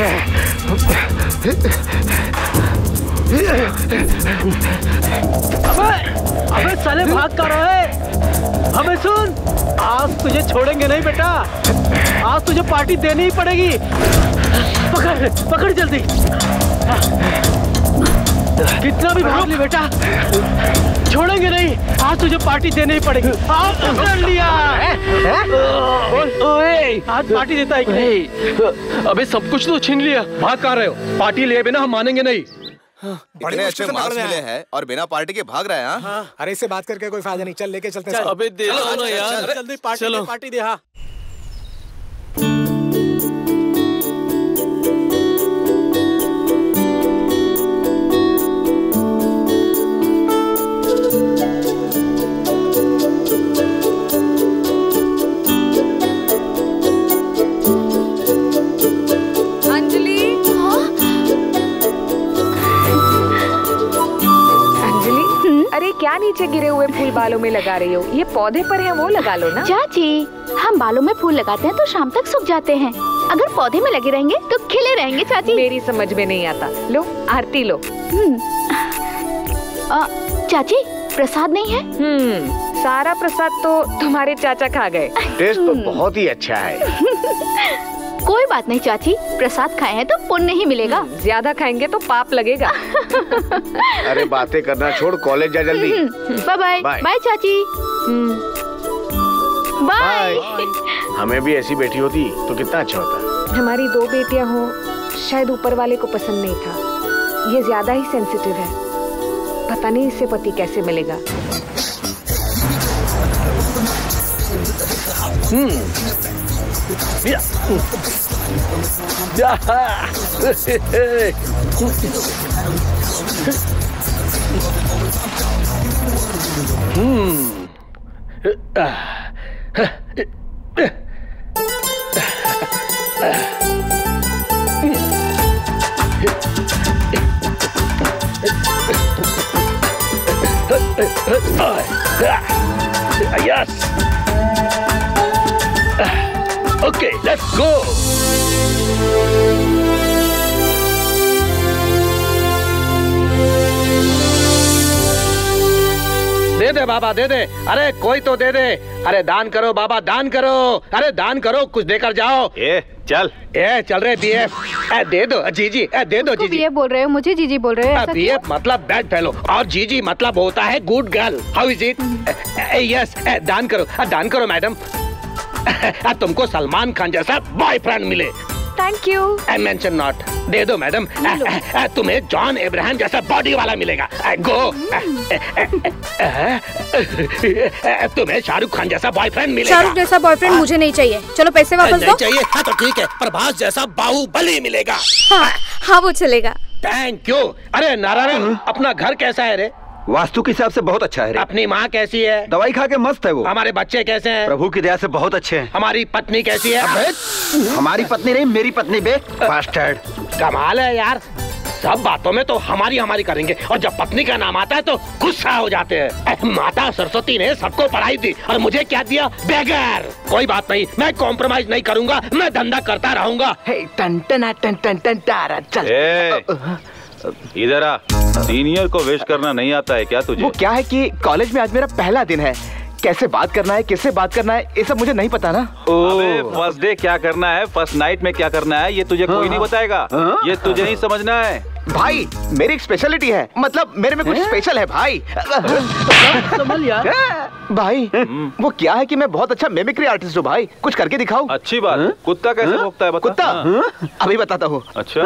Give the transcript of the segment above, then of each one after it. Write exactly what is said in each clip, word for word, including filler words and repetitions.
अबे अबे साले भाग कर रहा है। अबे सुन, आज तुझे छोड़ेंगे नहीं बेटा, आज तुझे पार्टी देनी ही पड़ेगी। पकड़ पकड़ जल्दी। कितना भी भाग ले बेटा, छोड़ेंगे नहीं, आज तुझे पार्टी देनी ही पड़ेगी। आज पकड़ लिया। ओए, आज पार्टी देता है कि नहीं? अबे सब कुछ तो छीन लिया। भाग कहाँ रहे हो? पार्टी लिए बिना हम मानेंगे नहीं। बड़े अच्छे मार्क्स मिले हैं और बिना पार्टी के भाग रहे हैं। हाँ? अरे इससे बात करके कोई फायदा नहीं, चल लेके चलते हैं। अबे दे दो ना यार, जल्दी पार्टी दे, पार्टी दे। हाँ क्या नीचे गिरे हुए फूल बालों में लगा रही हो? ये पौधे पर है, वो लगा लो ना। चाची, हम बालों में फूल लगाते हैं तो शाम तक सूख जाते हैं, अगर पौधे में लगे रहेंगे तो खिले रहेंगे। चाची मेरी समझ में नहीं आता। लो आरती लो। आ, चाची प्रसाद नहीं है? हम्म सारा प्रसाद तो तुम्हारे चाचा खा गए। टेस्ट तो बहुत ही अच्छा है। कोई बात नहीं चाची, प्रसाद खाए हैं तो पुण्य ही मिलेगा। ज्यादा खाएंगे तो पाप लगेगा। अरे बातें करना छोड़, कॉलेज जा जल्दी। Bye bye. बाय चाची। बाय। हमें भी ऐसी बेटी होती तो कितना अच्छा होता। हमारी दो बेटियां हो, शायद ऊपर वाले को पसंद नहीं था। ये ज्यादा ही सेंसिटिव है, पता नहीं इससे पति कैसे मिलेगा। या या hmm yes Okay, let's go. दे दे बाबा, दे दे। अरे कोई तो दे दे। अरे दान करो बाबा, दान करो। अरे दान करो, कुछ देकर जाओ। ए चल, ए चल रहे बीएफ। ए दे दो जीजी, ए दे दो जीजी। बीएफ बोल रहे हो, मुझे जीजी बोल रहे हो? बीएफ मतलब बैड फेलो और जीजी मतलब होता है good girl. How is it? Yes, दान करो, दान करो मैडम। तुमको सलमान खान जैसा बॉयफ्रेंड मिले। Thank you. I mention not. दे दो मैडम। तुम्हें जॉन अब्राहम जैसा बॉडी वाला मिलेगा। गो। तुम्हें शाहरुख खान जैसा बॉयफ्रेंड मिलेगा। शाहरुख जैसा बॉयफ्रेंड मुझे नहीं चाहिए। चलो पैसे वापस दो। नहीं चाहिए? हाँ तो ठीक है, प्रभास जैसा बाहुबली मिलेगा। हाँ हाँ वो चलेगा। Thank you. अरे नारायण, अपना घर कैसा है रे? वास्तु के हिसाब से बहुत अच्छा है रे। अपनी माँ कैसी है? दवाई खा के मस्त है वो। हमारे बच्चे कैसे हैं? प्रभु की दया से बहुत अच्छे हैं। हमारी पत्नी कैसी है? हमारी पत्नी नहीं, मेरी पत्नी बे। बास्टर्ड। कमाल है यार, सब बातों में तो हमारी हमारी करेंगे और जब पत्नी का नाम आता है तो गुस्सा हो जाते हैं। माता सरस्वती ने सबको पढ़ाई दी और मुझे क्या दिया? बेगर। कोई बात नहीं, मैं कॉम्प्रोमाइज नहीं करूंगा, मैं धंधा करता रहूंगा। टन टन टन टन टन टारा चल। इधर आ। सीनियर को वेश करना नहीं आता है क्या तुझे? वो क्या है कि कॉलेज में आज मेरा पहला दिन है, कैसे बात करना है, किससे बात करना है, ये सब मुझे नहीं पता ना। अबे फर्स्ट डे क्या करना है, फर्स्ट नाइट में क्या करना है, ये तुझे कोई नहीं बताएगा। ये तुझे नहीं समझना है भाई। मेरी एक स्पेशलिटी है, मतलब मेरे में कुछ स्पेशल है भाई। संभल यार। भाई वो क्या है कि मैं बहुत अच्छा मिमिक्री आर्टिस्ट हूँ भाई, कुछ करके दिखाओ। अच्छी बात। हा? कुत्ता कैसे भौंकता है बता। कुत्ता हा? अभी बताता हूँ। अच्छा।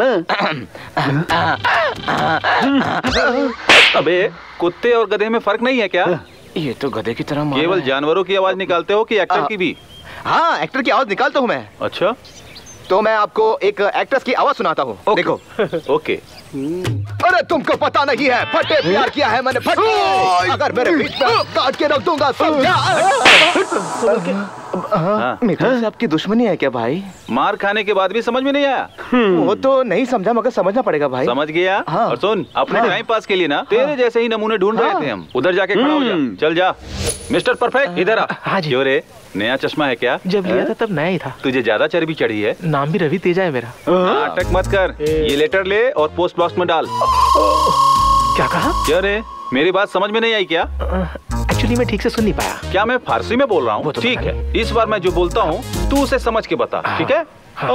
अबे कुत्ते और गधे में फर्क नहीं है क्या? ये तो गधे की तरह केवल जानवरों की आवाज निकालते हो कि एक्टर की भी? हाँ एक्टर की आवाज निकालता हूँ मैं। अच्छा तो मैं आपको एक एक्ट्रेस की आवाज सुनाता हूँ। देखो। ओके। अरे तुमको पता नहीं है, फटे प्यार किया है मैंने, फटे। अगर मेरे बीच में काट के रख दूंगा समझा। हाँ, मित्र से आपकी दुश्मनी है क्या भाई? मार खाने के बाद भी समझ में नहीं आया? वो तो नहीं समझा मगर समझना पड़ेगा भाई। समझ गया। हाँ। और सुन, अपने हाँ। टाइम पास के लिए ना तेरे जैसे ही नमूने ढूंढ रहे थे हम। उधर जाके खड़ा हो जा। चल जा। मिस्टर परफेक्ट, इधर आ। हाँ जी। क्यों रे, नया चश्मा है क्या? जब लिया था तब नया ही था। तुझे ज्यादा चर्बी चढ़ी है। नाम भी रवि तेजा है मेरा। नाटक मत कर, ये लेटर ले और पोस्ट बॉक्स में डाल। क्या कहा? क्यों रे, मेरी बात समझ में नहीं आई क्या? एक्चुअली मैं ठीक से सुन नहीं पाया। क्या मैं फारसी में बोल रहा हूँ? तो ठीक है, इस बार मैं जो बोलता हूँ तू उसे समझ के बता, ठीक है?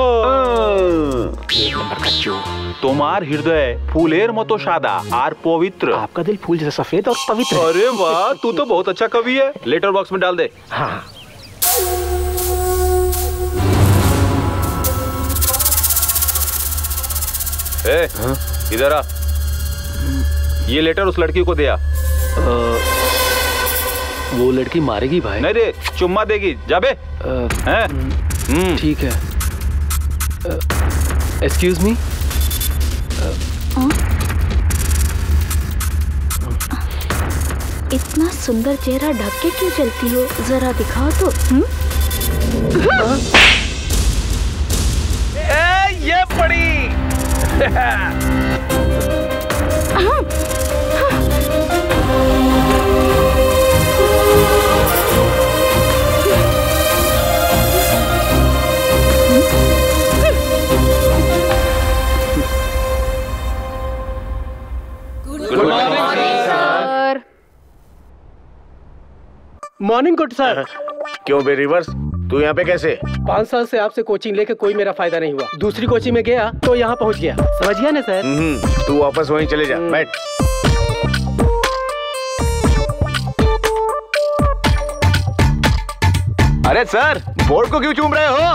तुम्हार हृदय फूलेर मतो सादा आर पवित्र। आपका दिल फूल जैसा सफेद और पवित्र। अरे वाह, तू तो बहुत अच्छा कवि है। लेटर बॉक्स में डाल दे। हाँ। ए, इधर आ। ये लेटर उस लड़की को दिया। वो लड़की मारेगी भाई? नहीं रे, चुम्मा देगी। जाबे। हैं? ठीक है। Excuse me. इतना सुंदर चेहरा ढक के क्यों चलती हो? जरा दिखाओ तो। हुँ? ए, ये पड़ी। Good morning sir. Morning good sir. क्यों बे रिवर्स, तू यहाँ पे कैसे? पाँच साल से आपसे कोचिंग लेके कोई मेरा फायदा नहीं हुआ। दूसरी कोचिंग में गया तो यहाँ पहुँच गया। समझ गया ना सर? तू वापस वहीं चले जा। बैठ। अरे सर, बोर्ड को क्यों चूम रहे हो?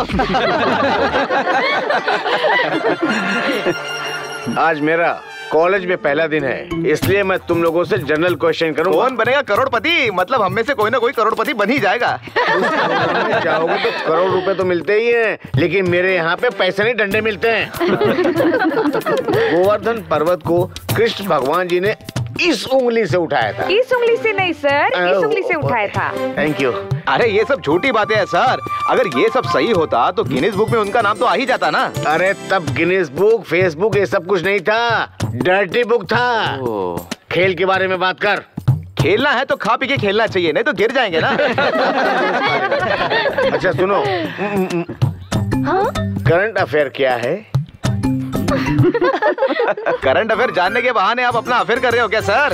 आज मेरा कॉलेज में पहला दिन है, इसलिए मैं तुम लोगों से जनरल क्वेश्चन करूंगा। कौन बनेगा करोड़पति? मतलब हम में से कोई ना कोई करोड़पति बन ही जाएगा। चाहोगे तो करोड़ रुपए तो मिलते ही हैं, लेकिन मेरे यहाँ पे पैसे नहीं डंडे मिलते हैं। गोवर्धन पर्वत को कृष्ण भगवान जी ने इस उंगली से उठाया था। इस उंगली से नहीं सर, इस उंगली से उठाया था। Thank you. अरे ये सब झूठी बातें हैं सर। अगर ये सब सही होता तो गिनीज बुक में उनका नाम तो आ ही जाता ना। अरे तब गिनीज बुक, फेसबुक ये सब कुछ नहीं था, डर्टी बुक था। खेल के बारे में बात कर। खेलना है तो खा पी के खेलना चाहिए, नहीं तो गिर जाएंगे ना। अच्छा सुनो, करंट अफेयर क्या है? करंट अफेयर जानने के बहाने आप अपना अफेयर कर रहे हो क्या सर?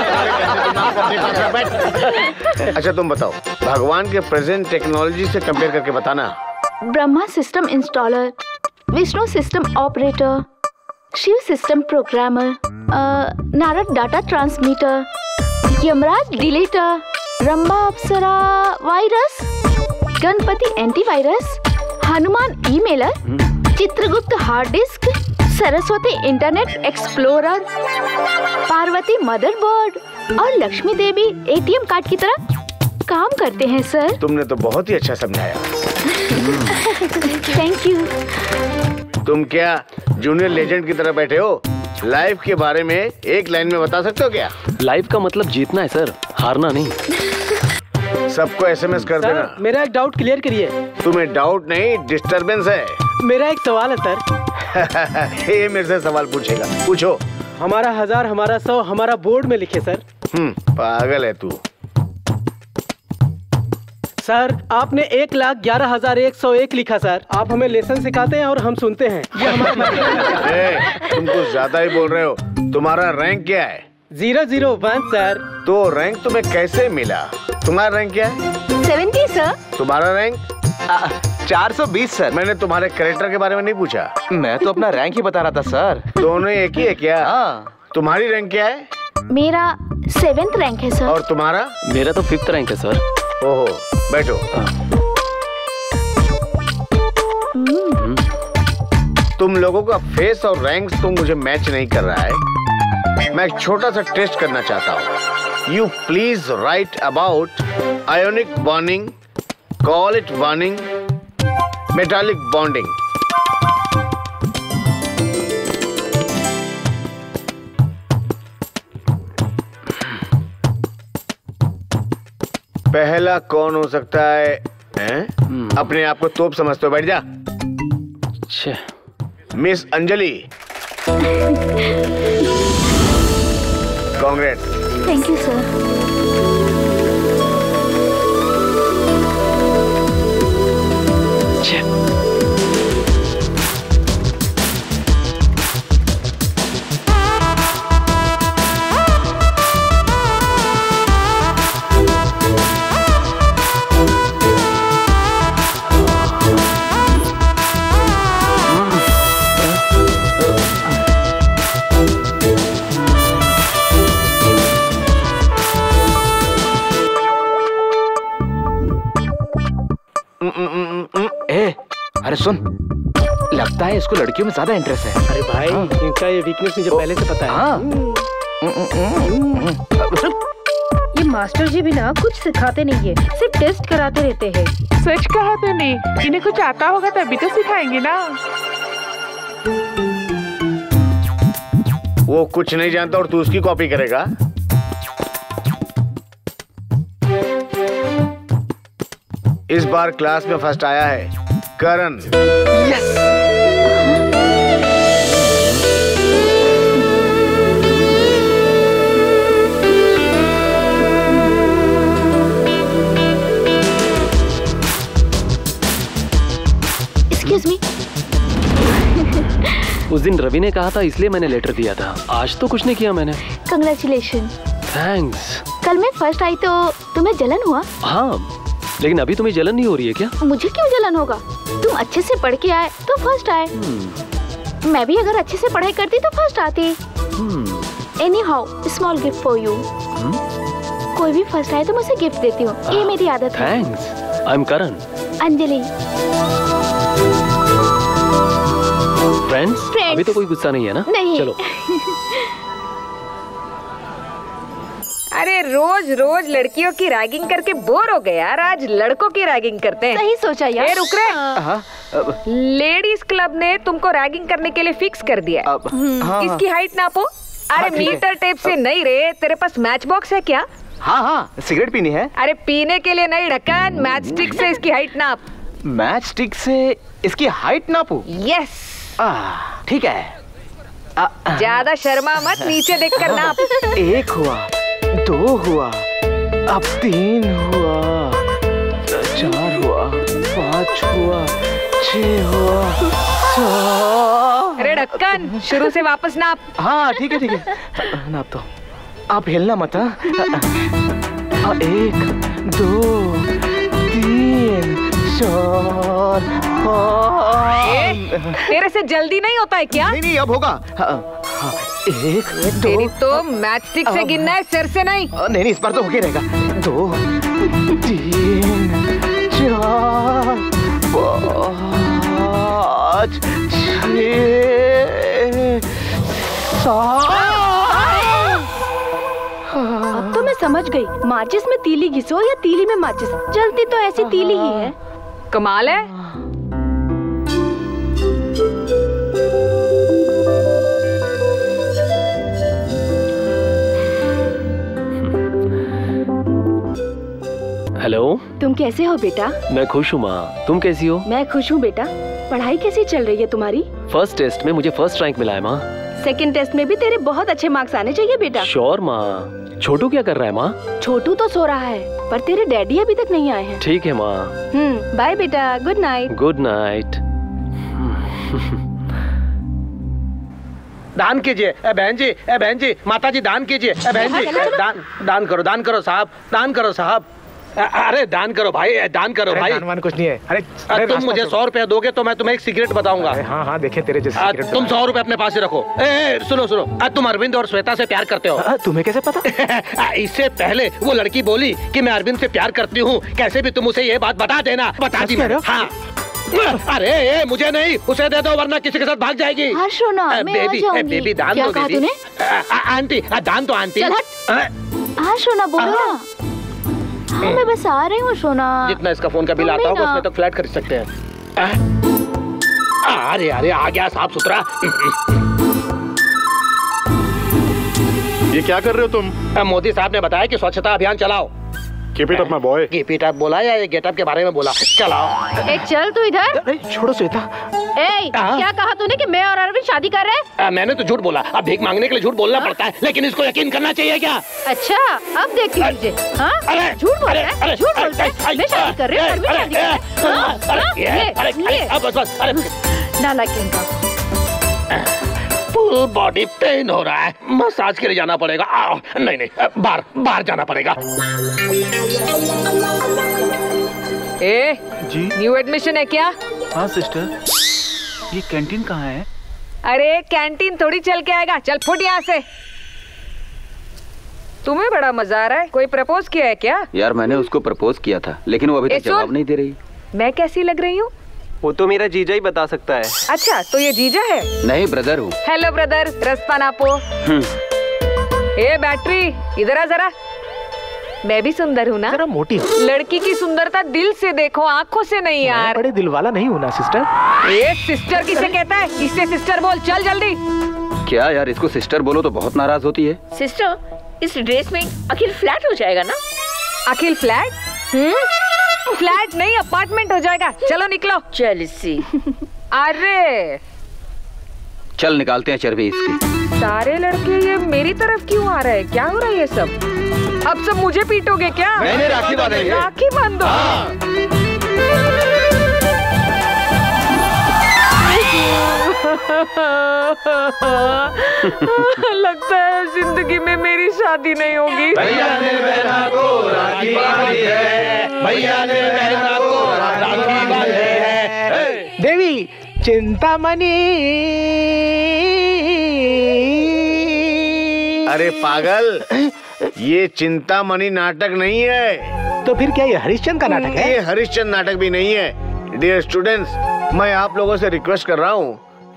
अच्छा तुम बताओ, भगवान के प्रेजेंट टेक्नोलॉजी से कंपेयर करके बताना। Brahma system installer, Vishnu system operator, Shiva system programmer, Narad data transmitter, Yamraj deleter, Rambha अप्सरा virus, Ganpati antivirus, Hanuman emailer, Chitragupta hard disk, Saraswati internet explorer, Parvati motherboard और लक्ष्मी देवी एटीएम कार्ड की तरह काम करते हैं सर। तुमने तो बहुत ही अच्छा समझाया। Thank you. तुम क्या जूनियर लेजेंड की तरह बैठे हो? लाइफ के बारे में एक लाइन में बता सकते हो क्या? लाइफ का मतलब जीतना है सर, हारना नहीं। सबको एसएमएस कर देना। मेरा एक डाउट क्लियर करिए। तुम्हें डाउट नहीं, डिस्टरबेंस है। मेरा एक सवाल है सर। ये मेरे से सवाल पूछेगा, पूछो। हमारा हजार, हमारा सौ, हमारा बोर्ड में लिखे सर। हम्म, पागल है तू। सर आपने एक लाख ग्यारह हजार एक सौ एक लिखा सर। आप हमें लेसन सिखाते हैं और हम सुनते हैं। ये हमारा तुम कुछ ज्यादा ही बोल रहे हो। तुम्हारा रैंक क्या है? Zero zero one sir. तो रैंक तुम्हें कैसे मिला? तुम्हारा रैंक क्या है? Seventy sir. तुम्हारा रैंक? चार सौ बीस सर। मैंने तुम्हारे कैरेक्टर के बारे में नहीं पूछा। मैं तो अपना रैंक ही बता रहा था सर। दोनों एक ही है क्या? हाँ। तुम्हारी रैंक क्या है? मेरा सेवेंथ रैंक है सर। और तुम्हारा? मेरा तो फिफ्थ रैंक है सर। ओहो, बैठो। तुम लोगों का फेस और रैंक तो मुझे मैच नहीं कर रहा है। मैं एक छोटा सा टेस्ट करना चाहता हूँ। You please write about ionic bonding, call it bonding, metallic bonding. पहला कौन हो सकता है? हैं? अपने आप को तोप समझते हो, बैठ जा। Miss Anjali, congrats. Thank you sir. ए, अरे सुन, लगता है इसको लड़कियों में ज्यादा इंटरेस्ट है। अरे भाई, इनका ये वीकनेस मुझे पहले से पता है। हाँ। ये मास्टर जी भी ना कुछ सिखाते नहीं है, सिर्फ टेस्ट कराते रहते हैं। सच कहा तूने, इन्हें कुछ आता होगा तभी तो सिखाएंगे ना। वो कुछ नहीं जानता और तू उसकी कॉपी करेगा? इस बार क्लास में फर्स्ट आया है करण। यस। Excuse me. उस दिन रवि ने कहा था इसलिए मैंने लेटर दिया था। आज तो कुछ नहीं किया मैंने। कंग्रेचुलेशन। थैंक्स। कल मैं फर्स्ट आई तो तुम्हें जलन हुआ? हाँ, लेकिन अभी तुम्हें जलन नहीं हो रही है क्या? मुझे क्यों जलन होगा? तुम अच्छे से पढ़ के आए तो फर्स्ट आए। मैं भी अगर अच्छे से पढ़ाई करती तो फर्स्ट आती। Anyhow, small gift for you. कोई भी फर्स्ट आए तो मुझे गिफ्ट देती हूँ, ये मेरी आदत है। Thanks. I am Karan. Anjali. Friends? अभी तो कोई गुस्सा नहीं है ना? नहीं। चलो। अरे रोज रोज लड़कियों की रैगिंग करके बोर हो गए यार, आज लड़कों की रैगिंग करते हैं। सही सोचा यार। ए, रुक रे। लेडीज क्लब ने तुमको रैगिंग करने के लिए फिक्स कर दिया। हाँ, इसकी हाइट नापो। अरे मीटर टेप से नहीं रे, तेरे पास मैच बॉक्स है क्या? हाँ हाँ, सिगरेट पीनी है। अरे पीने के लिए नहीं ढक्कन, मैच स्टिक से इसकी हाइट नाप। मैच स्टिक से इसकी हाइट नापू? यस। ठीक है। ज्यादा शर्मा मत, नीचे देख कर नाप। एक हुआ, दो हुआ, अब तीन हुआ, चार हुआ, पाँच हुआ, छह हुआ, सात। अरे ढक्कन, शुरू से वापस नाप। हाँ ठीक है ठीक है, नाप दो। आप हिलना मत। हाँ, एक, दो, तीन, चार, पाँच। तेरे से जल्दी नहीं होता है क्या? नहीं नहीं, अब होगा। हाँ, एक, तेरी तो मैच स्टिक से गिनना है, सिर से नहीं। नहीं नहीं, इस बार तो होके रहेगा। दो, तीन, चार, पाँच, छह, सात। अब तो मैं समझ गई, माचिस में तीली घिसो या तीली में माचिस, जलती तो ऐसी तीली ही है। कमाल है। हेलो। तुम कैसे हो बेटा? मैं खुश हूँ माँ, तुम कैसी हो? मैं खुश हूँ बेटा। पढ़ाई कैसी चल रही है तुम्हारी? फर्स्ट टेस्ट में मुझे फर्स्ट रैंक मिला है माँ। सेकंड टेस्ट में भी तेरे बहुत अच्छे मार्क्स आने चाहिए बेटा। श्योर माँ। छोटू क्या कर रहा है माँ? छोटू तो सो रहा है, पर तेरे डैडी अभी तक नहीं आए हैं। ठीक है माँ। हम्म, बाय बेटा, गुड नाइट। Good night. दान कीजिए ए बहन जी, ए बहन जी, माता जी दान कीजिए। ए बहन जी, दान दान करो, दान करो साहब, दान करो साहब। अरे दान करो भाई, दान करो भाई। दान वान कुछ नहीं है। अरे, अरे तुम मुझे सौ रुपया दोगे तो मैं तुम्हें एक सिगरेट बताऊंगा। हाँ हाँ, देखे तेरे जैसे सिगरेट। तुम सौ रुपए अपने पास ही रखो। ए, ए, सुनो सुनो, तुम अरविंद और श्वेता से प्यार करते हो? आ, तुम्हें कैसे पता? इससे पहले वो लड़की बोली कि मैं अरविंद से प्यार करती हूँ, कैसे भी तुम उसे ये बात बता देना। बता दी मैंने। हाँ। अरे ए, मुझे नहीं, उसे दे दो वरना किसी के साथ भाग जाएगी। बेबी, बेबी दान दो बेबी। आंटी, दान तो आंटी। हाँ सोना, बोलो ना। हाँ मैं बस आ रही हूँ सोना। जितना इसका फोन का बिल आता होगा उसमें तो फ्लैट खरीद सकते हैं। अरे अरे आ गया साफ सुथरा। ये क्या कर रहे हो तुम? मोदी साहब ने बताया कि स्वच्छता अभियान चलाओ। Keep it up my boy. Keep it up बोला या ये गेटअप के बारे में बोला? चलाओ। ए चल तू इधर। छोड़ो श्वेता। ए क्या कहा तूने कि मैं और अरविंद शादी कर रहे हैं? मैंने तो झूठ बोला। अब भीख मांगने के लिए झूठ बोलना पड़ता है, लेकिन इसको यकीन करना चाहिए क्या? अच्छा अब देखती हूँ तुझे। हाँ झूठ बोल रहा है, झूठ बोल रहा है। मैं शादी कर रही हूँ, अरविंद शादी कर रहा है। नालायक इनका। फुल बॉडी पेन हो रहा है, मसाज के लिए जाना पड़ेगा। आ, नहीं नहीं बाहर बाहर जाना पड़ेगा। ए जी न्यू एडमिशन है क्या? हाँ सिस्टर। ये कैंटीन कहाँ है? अरे कैंटीन थोड़ी चल के आएगा, चल फुट यहाँ से। तुम्हें बड़ा मजा आ रहा है। कोई प्रपोज किया है क्या? यार मैंने उसको प्रपोज किया था, लेकिन वो अभी तक जवाब नहीं दे रही। मैं कैसी लग रही हूँ? वो तो मेरा जीजा ही बता सकता है। अच्छा तो ये जीजा है? नहीं ब्रदर हूँ। हेलो ब्रदर, रस्ता नापो। ए बैटरी इधर आ जरा। मैं भी सुंदर हूँ ना? जरा मोटी हो। लड़की की सुंदरता दिल से देखो, आँखों से नहीं यार। बड़े दिल वाला नहीं हूँ ना सिस्टर। ए सिस्टर किसे कहता है? इससे सिस्टर बोल, चल जल्दी। क्या यार, इसको सिस्टर बोलो तो बहुत नाराज होती है। सिस्टर इस ड्रेस में अखिल फ्लैट हो जाएगा ना? अखिल फ्लैट? हम्म फ्लैट नहीं अपार्टमेंट हो जाएगा। चलो निकलो। चल इसी। अरे चल निकालते हैं चर्बी इसकी। सारे लड़के ये मेरी तरफ क्यों आ रहे हैं? क्या हो रहा है ये सब? अब सब मुझे पीटोगे क्या? नहीं राखी बांधेंगे। राखी बांधो। लगता है जिंदगी में मेरी शादी नहीं होगी। भैया ने बहना को राखी बांधी है, भैया ने बहना को राखी बांधी है। देवी चिंतामणि। अरे पागल, ये चिंतामणि नाटक नहीं है। तो फिर क्या ये हरिश्चंद्र का नाटक है? ये हरिश्चंद्र नाटक भी नहीं है। डियर स्टूडेंट्स, मैं आप लोगों से रिक्वेस्ट कर रहा हूँ,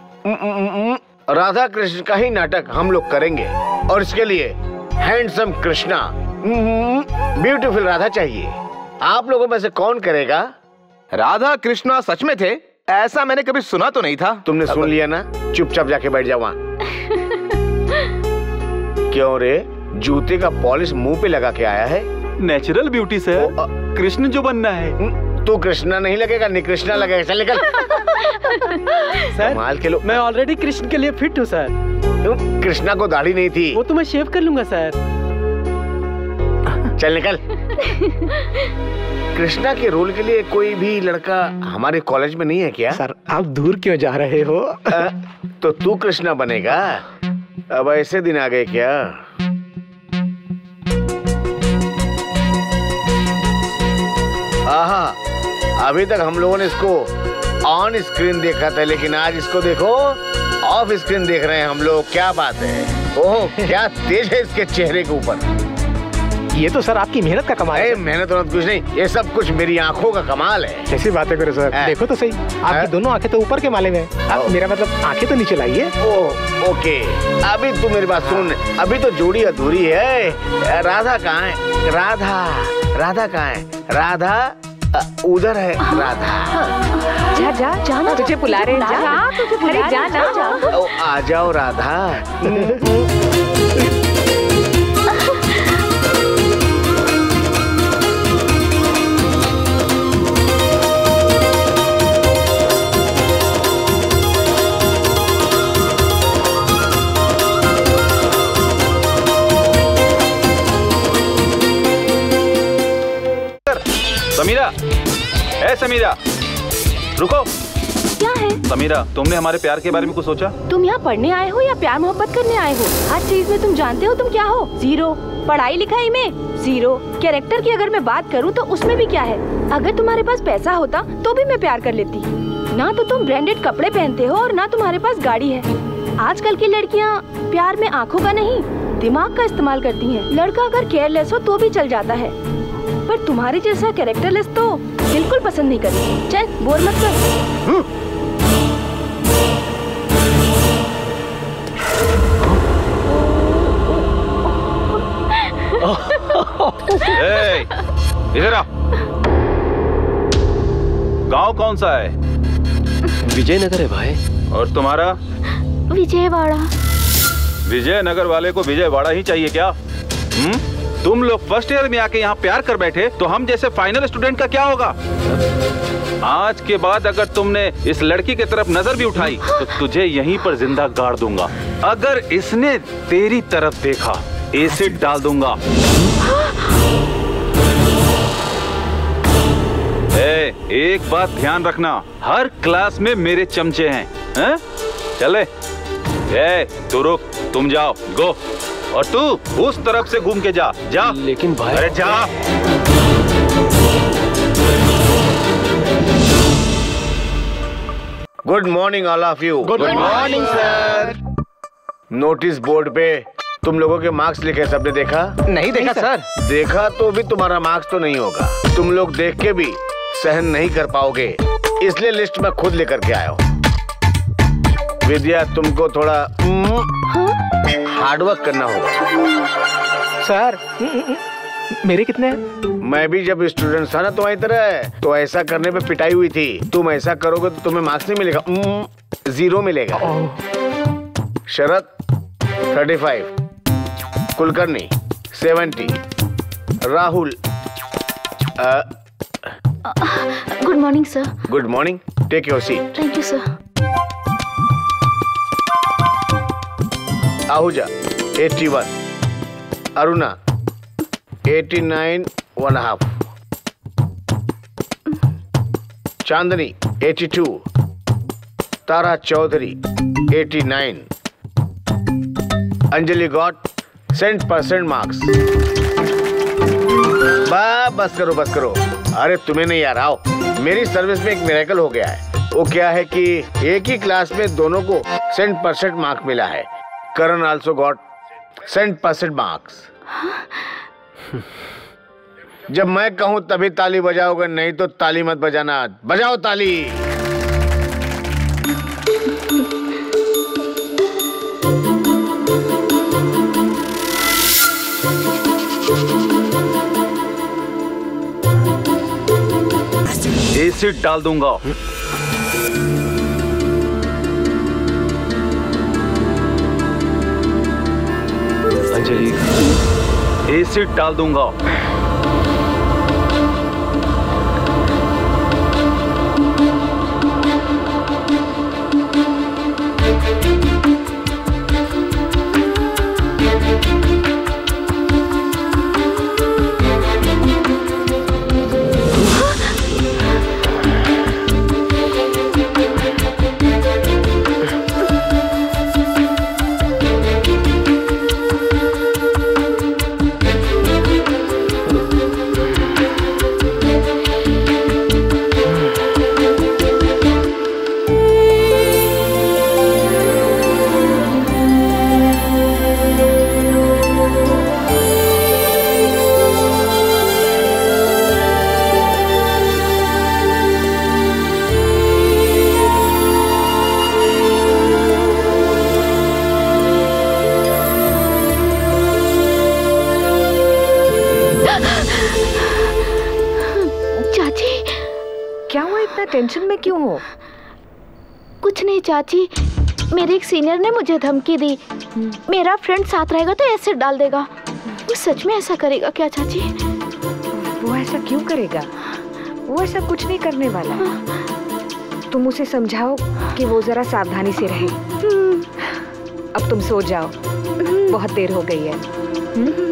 राधा कृष्ण का ही नाटक हम लोग करेंगे और इसके लिए हैंडसम कृष्णा, ब्यूटीफुल राधा चाहिए। आप लोगों में से कौन करेगा? राधा कृष्णा सच में थे? ऐसा मैंने कभी सुना तो नहीं था। तुमने सुन लिया ना, चुपचाप जाके बैठ जाओ वहाँ। क्यों रे, जूते का पॉलिश मुंह पे लगा के आया है? नेचुरल ब्यूटी सर, कृष्ण जो बनना है। तू कृष्णा नहीं लगेगा, निकृष्णा लगेगा। चल निकल। सर माल के लो। मैं ऑलरेडी कृष्ण के लिए फिट हूँ सर। कृष्णा को दाढ़ी नहीं थी। वो तो मैं शेव कर लूंगा सर। चल निकल। कृष्णा के रोल के लिए कोई भी लड़का हमारे कॉलेज में नहीं है क्या? सर आप दूर क्यों जा रहे हो? आ, तो तू कृष्णा बनेगा? अब ऐसे दिन आ गए क्या? आहा, अभी तक हम लोगों ने इसको ऑन स्क्रीन देखा था, लेकिन आज इसको देखो ऑफ स्क्रीन देख रहे हैं हम लोग। क्या बात है? ओह क्या तेज है इसके चेहरे के ऊपर। ये तो सर आपकी मेहनत का कमाल है। मेहनत तो कुछ नहीं, ये सब कुछ मेरी आंखों का कमाल है। कैसी बातें करे सर? देखो तो सही, आपकी दोनों आंखें तो ऊपर के माले में। आप मेरा मतलब आंखें तो नीचे लाइए। ओह ओके, अभी तू मेरी बात सुन। अभी तो जोड़ी अधूरी है। राधा कहाँ है? राधा राधा कहाँ है? राधा उधर है। राधा जा जा जाना, तुझे बुला रहे हैं। जा अरे जा ना। आ जाओ राधा। समीरा, ए समीरा, रुको। क्या है? समीरा, तुमने हमारे प्यार के बारे में कुछ सोचा? तुम यहाँ पढ़ने आए हो या प्यार मोहब्बत करने आए हो? हर चीज में तुम जानते हो तुम क्या हो? जीरो। पढ़ाई लिखाई में जीरो। कैरेक्टर की अगर मैं बात करूँ तो उसमें भी क्या है? अगर तुम्हारे पास पैसा होता तो भी मैं प्यार कर लेती। ना तो तुम ब्रांडेड कपड़े पहनते हो और ना तुम्हारे पास गाड़ी है। आजकल की लड़कियाँ प्यार में आँखों का नहीं दिमाग का इस्तेमाल करती है। लड़का अगर केयरलेस हो तो भी चल जाता है, पर तुम्हारे जैसा कैरेक्टरलेस तो बिल्कुल पसंद नहीं करती। चल बोर मत कर। इधर आ। गांव कौन सा है? विजयनगर है भाई। और तुम्हारा? विजयवाड़ा। विजयनगर वाले को विजयवाड़ा ही चाहिए क्या? हम्म? तुम लोग फर्स्ट ईयर में आके यहाँ प्यार कर बैठे तो हम जैसे फाइनल स्टूडेंट का क्या होगा? आज के बाद अगर तुमने इस लड़की की तरफ नजर भी उठाई तो तुझे यहीं पर जिंदा गाड़ दूंगा। अगर इसने तेरी तरफ देखा एसिड डाल दूंगा। ए, एक बात ध्यान रखना, हर क्लास में मेरे चमचे हैं, हैं? चले। ए, तू रुक, तुम जाओ, गो। और तू उस तरफ से घूम के जा, जा। लेकिन भाई, अरे जा। Good morning all of you. Good morning sir. Notice board पे तुम लोगों के मार्क्स लिखे, सबने देखा? नहीं देखा सर। देखा तो भी तुम्हारा मार्क्स तो नहीं होगा। तुम लोग देख के भी सहन नहीं कर पाओगे, इसलिए लिस्ट में खुद लेकर के आया हूँ। विद्या, तुमको थोड़ा हार्डवर्क करना होगा। सर मेरे कितने हैं? मैं भी जब स्टूडेंट था ना तुम्हारी तरह, तो ऐसा करने पे पिटाई हुई थी। तुम ऐसा करोगे तो तुम्हें मार्क्स नहीं मिलेगा, जीरो मिलेगा। Sharad thirty five, Kulkarni seventy, Rahul good morning sir. Good morning, take your seat. Thank you sir. Ahuja eighty one, Aruna eighty nine one half, Chandni eighty two, Tara Chaudhary eighty nine, Anjali got cent percent marks. बस करो बस करो। अरे तुम्हें नहीं यार, आओ। मेरी सर्विस में एक मिरेकल हो गया है। वो क्या है कि एक ही क्लास में दोनों को सेंट परसेंट मार्क मिला है। Karan also got cent percent marks. जब मैं कहूं तभी ताली बजाओगे, नहीं तो ताली मत बजाना। बजाओ ताली। एसिड डाल दूंगा। अंजलि, एसिड डाल दूंगा। टेंशन में क्यों हो? कुछ नहीं चाची, मेरे एक सीनियर ने मुझे धमकी दी, मेरा फ्रेंड साथ रहेगा तो एसिड डाल देगा। वो सच में ऐसा करेगा क्या चाची? वो ऐसा क्यों करेगा? वो ऐसा कुछ नहीं करने वाला। तुम उसे समझाओ कि वो जरा सावधानी से रहे। अब तुम सो जाओ, बहुत देर हो गई है।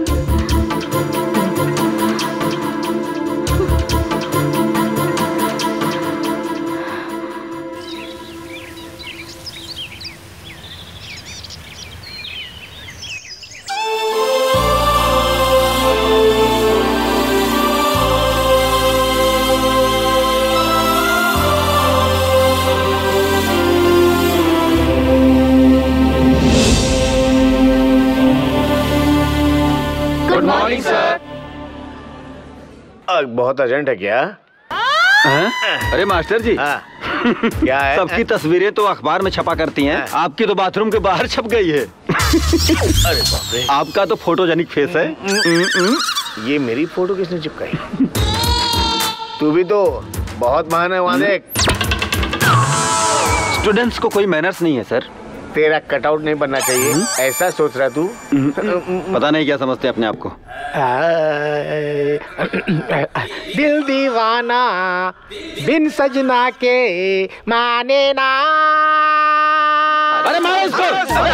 बहुत अर्जेंट है क्या? अरे मास्टर जी, क्या है? सबकी तस्वीरें तो अखबार में छपा करती हैं, आपकी तो बाथरूम के बाहर छप गई है। अरे बाप रे, आपका तो फोटोजेनिक फेस है। ये मेरी फोटो किसने चिपकाई? तू भी तो बहुत महान है। वहां देख। स्टूडेंट्स को कोई मैनर्स नहीं है सर। तेरा कटआउट नहीं बनना चाहिए, ऐसा सोच रहा तू? पता नहीं क्या समझते अपने आप को। दिल दीवाना बिन सजना के माने ना। अरे मारो इसको!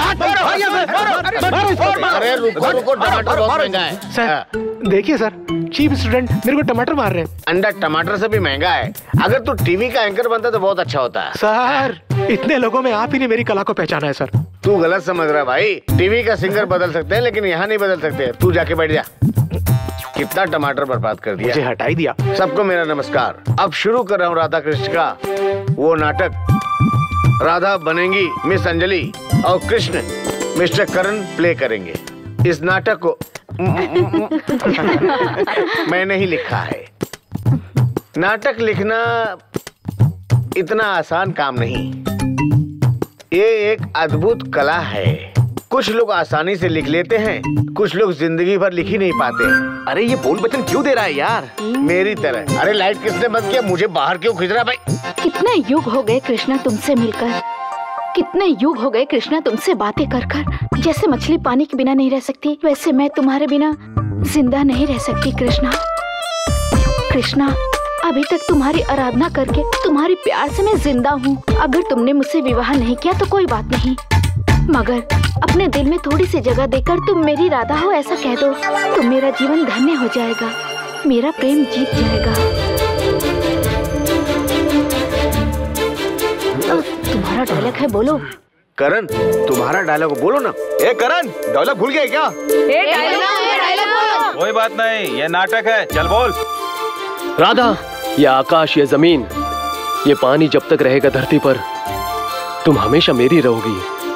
अरे रुको रुको, टमाटर बहुत महंगा है। सर देखिए सर, चीप स्टूडेंट मेरे को टमाटर मार रहे हैं। अंडा टमाटर से भी महंगा है। अगर तू टीवी का एंकर बनता तो बहुत अच्छा होता है। सर इतने लोगों में आप ही ने मेरी कला को पहचाना है सर। तू गलत समझ रहा है भाई। टीवी का सिंगर बदल सकते हैं लेकिन यहाँ नहीं बदल सकते। तू जाके बैठ जा। कितना टमाटर बर्बाद कर दिया, मुझे हटाई दिया। सबको मेरा नमस्कार। अब शुरू कर रहा हूँ राधा कृष्ण का वो नाटक। राधा बनेंगी मिस अंजलि और कृष्ण मिस्टर करण प्ले करेंगे। इस नाटक को मैंने ही लिखा है। नाटक लिखना इतना आसान काम नहीं, ये एक अद्भुत कला है। कुछ लोग आसानी से लिख लेते हैं, कुछ लोग जिंदगी भर लिख ही नहीं पाते। अरे ये बोल बचन क्यों दे रहा है यार? मेरी तरह। अरे लाइट किसने बंद किया? मुझे बाहर क्यों खींच रहा भाई? कितने युग हो गए कृष्णा तुमसे मिलकर, कितने युग हो गए कृष्णा तुमसे बातें कर कर। जैसे मछली पानी के बिना नहीं रह सकती, वैसे मैं तुम्हारे बिना जिंदा नहीं रह सकती कृष्णा। कृष्णा अभी तक तुम्हारी आराधना करके, तुम्हारी प्यार से मैं जिंदा हूँ। अगर तुमने मुझसे विवाह नहीं किया तो कोई बात नहीं, मगर अपने दिल में थोड़ी सी जगह देकर तुम मेरी राधा हो ऐसा कह दो तो मेरा जीवन धन्य हो जाएगा, मेरा प्रेम जीत जाएगा। तुम्हारा डायलॉग है, बोलो। करण तुम्हारा डायलॉग बोलो ना। ए करण, डायलॉग भूल गए क्या? कोई बात नहीं, ये नाटक है, चल बोल। राधा, ये आकाश, ये जमीन, ये पानी जब तक रहेगा धरती पर, तुम हमेशा मेरी रहोगी।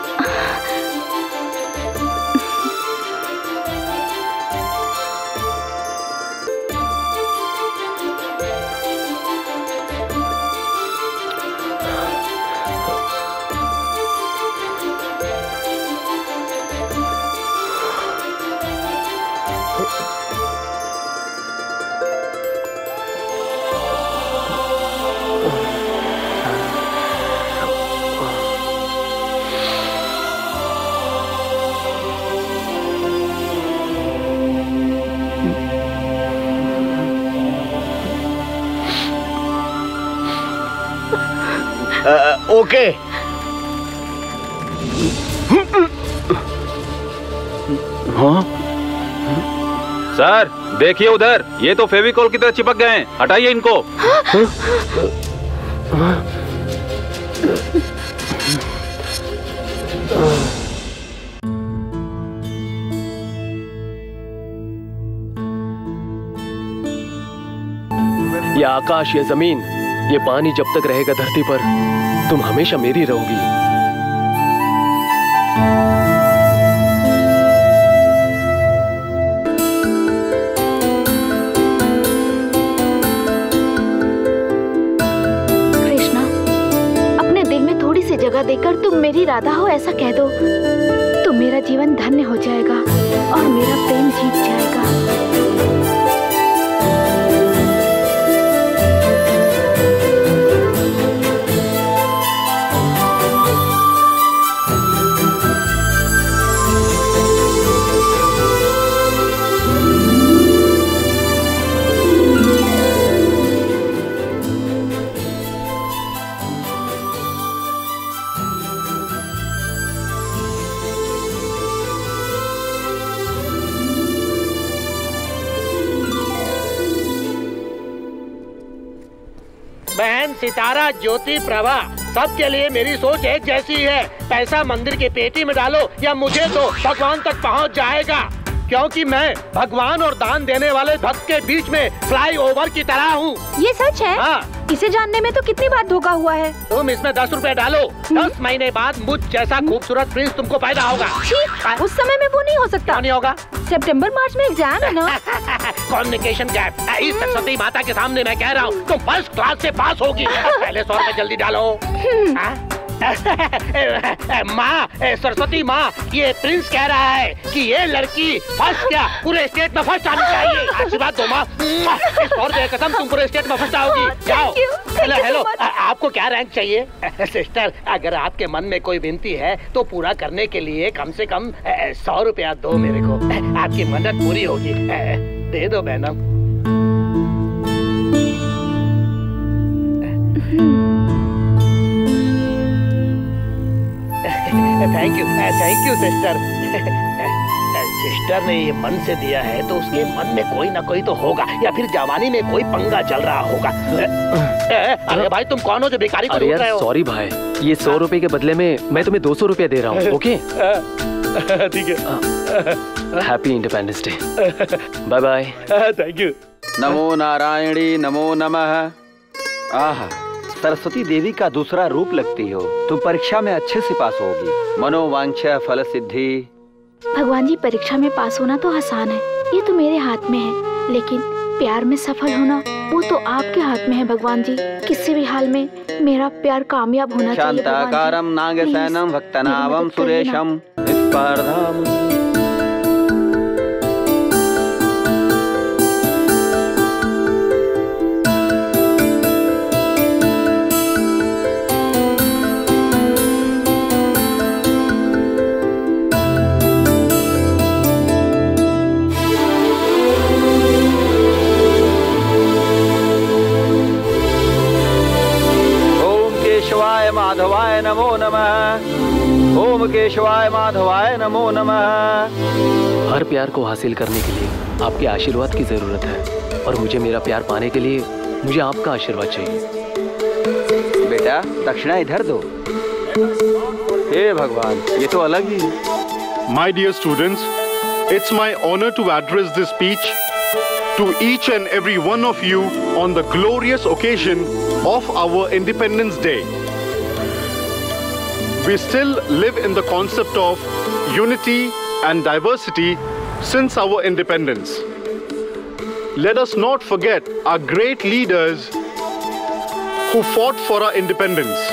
ओके। हाँ? सर देखिए उधर, ये तो फेविकोल की तरह चिपक गए हैं, हटाइए इनको। ये आकाश, ये जमीन, ये पानी जब तक रहेगा धरती पर, तुम हमेशा मेरी रहोगी। कृष्णा, अपने दिल में थोड़ी सी जगह देकर तुम मेरी राधा हो ऐसा कह दो तो मेरा जीवन धन्य हो जाएगा और मेरा प्रेम जीत जाएगा। बहन सितारा, ज्योति, प्रभा, सबके लिए मेरी सोच एक जैसी है। पैसा मंदिर की पेटी में डालो या मुझे दो, भगवान तक पहुंच जाएगा। क्योंकि मैं भगवान और दान देने वाले भक्त के बीच में फ्लाई ओवर की तरह हूँ। ये सच है? हाँ। इसे जानने में तो कितनी बार धोखा हुआ है। तुम इसमें दस रुपए डालो, दस महीने बाद मुझ जैसा खूबसूरत प्रिंस तुमको पैदा होगा। उस समय में वो नहीं हो सकता। नहीं होगा? सितंबर मार्च में एग्जाम है ना। Communication gap. इस सरस्वती माता के सामने मैं कह रहा हूँ तुम फर्स्ट क्लास से पास होगी। पहले सौ रुपए जल्दी डालो। माँ, सरस्वती माँ, ये प्रिंस कह रहा है कि ये लड़की फर्स्ट क्या पूरे स्टेट में फर्स्ट आनी चाहिए। आशीर्वाद दो माँ, सौ रुपए कसम तुम पूरे स्टेट में फर्स्ट आओगी। जाओ। हेलो हेलो, आपको क्या रैंक चाहिए? सिस्टर, अगर आपके मन में कोई विनती है तो पूरा करने के लिए कम से कम सौ रुपया दो मेरे को, आपकी मन्नत पूरी होगी। दे दो बहनम। Thank you thank you sister. Sister ने ये मन से दिया है तो उसके मन में कोई ना कोई तो होगा, या फिर जवानी में कोई पंगा चल रहा होगा। अरे भाई तुम कौन हो जो भिखारी को लूट रहे हो? सॉरी भाई, ये सौ रुपए के बदले में मैं तुम्हें दो सौ रुपया दे रहा हूँ। ओके ठीक है। Happy independence day. Bye bye. Thank you. नमो नारायणी नमो नमः। आहा, सरस्वती देवी का दूसरा रूप लगती हो। तुम परीक्षा में अच्छे से पास होगी। मनोवांछा फल सिद्धि। भगवान जी, परीक्षा में पास होना तो आसान है, ये तो मेरे हाथ में है, लेकिन प्यार में सफल होना वो तो आपके हाथ में है भगवान जी। किसी भी हाल में मेरा प्यार कामयाब होना चाहिए। शांताकारं नागसेनं भक्तनावं सुरेशं स्पर्धाम। माधवाय नमो नमः। ओम केशवाय माधवाय नमो नमः। हर प्यार को हासिल करने के लिए आपके आशीर्वाद की जरूरत है, और मुझे मेरा प्यार पाने के लिए मुझे आपका आशीर्वाद चाहिए। बेटा, दक्षिणा इधर दो। हे भगवान, ये तो अलग ही। My dear students, it's my honor to address this speech to each and every one of you on the glorious occasion of our Independence Day. We still live in the concept of unity and diversity since our independence. Let us not forget our great leaders who fought for our independence.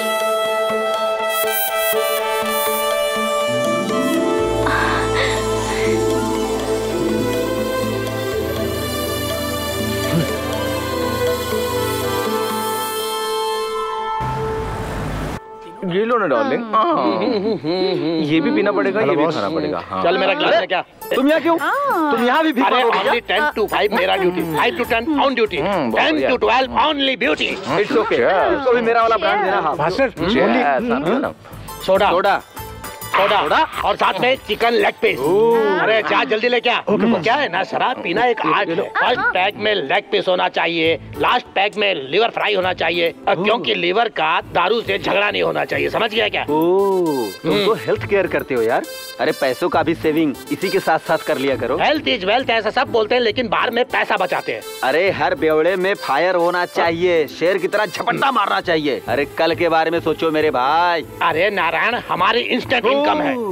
ये लो ना darling, ये भी पीना पड़ेगा, ये भी खाना पड़ेगा। हाँ। चल मेरा ग्लास है क्या? तुम यहाँ क्यों? तुम यहाँ भी अरे ओनली टेन टू फाइव मेरा duty, five to ten on duty, ten to twelve only beauty. It's okay, इसको भी मेरा वाला ब्रांड देना। हाँ भास्कर, सोडा सोडा सोडा और साथ में चिकन लेग पीस। अरे जा जल्दी लेके आ। क्या है ना, शराब पीना एक आर्ट है। फर्स्ट पैक में लेग पीस होना चाहिए, लास्ट पैक में लिवर फ्राई होना चाहिए, क्योंकि लिवर का दारू से झगड़ा नहीं होना चाहिए। समझ गया क्या? ओह, तुम तो हेल्थ केयर करते हो यार। अरे पैसों का भी सेविंग इसी के साथ साथ कर लिया करो। हेल्थ इज वेल्थ ऐसा सब बोलते हैं, लेकिन बाहर में पैसा बचाते हैं। अरे हर बेवड़े में फायर होना चाहिए, शेर की तरह झपट्टा मारना चाहिए। अरे कल के बारे में सोचो मेरे भाई। अरे नारायण, हमारी इंस्टेंट इनकम है।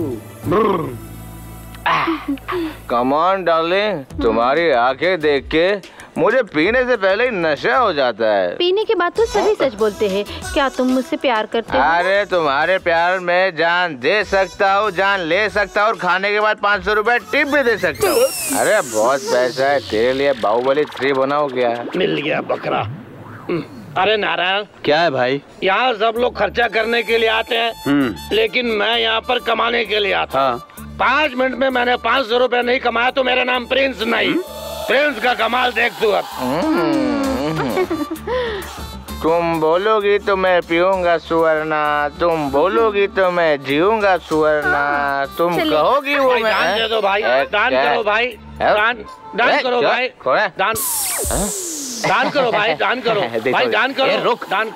कम ऑन डार्लिंग, तुम्हारी आंखें देख के मुझे पीने से पहले ही नशा हो जाता है। पीने के बाद तो सभी सच बोलते हैं। क्या तुम मुझसे प्यार करते हो? अरे तुम्हारे प्यार में जान दे सकता हूँ, जान ले सकता हूँ, और खाने के बाद पाँच सौ रूपए टिप भी दे सकता हूँ। अरे बहुत पैसा है तेरे लिए, बाहुबली थ्री बनाओ क्या? मिल गया बकरा। अरे नारायण, क्या है भाई? यहाँ सब लोग खर्चा करने के लिए आते हैं, लेकिन मैं यहाँ पर कमाने के लिए आता हूँ। पाँच मिनट में मैंने पाँच सौ रूपए नहीं कमाया तो मेरा नाम प्रिंस नहीं। प्रिंस का कमाल देख तू अब। तुम बोलोगी तो मैं पीऊंगा सुवर्णा, तुम बोलोगी तो मैं जीऊंगा सुवर्णा, तुम कहोगी वो मैं। दान दे दो भाई, दान करो भाई, दान दान करो भाई, दान दान करो भाई, दान करो भाई, दान करो। रुक, दान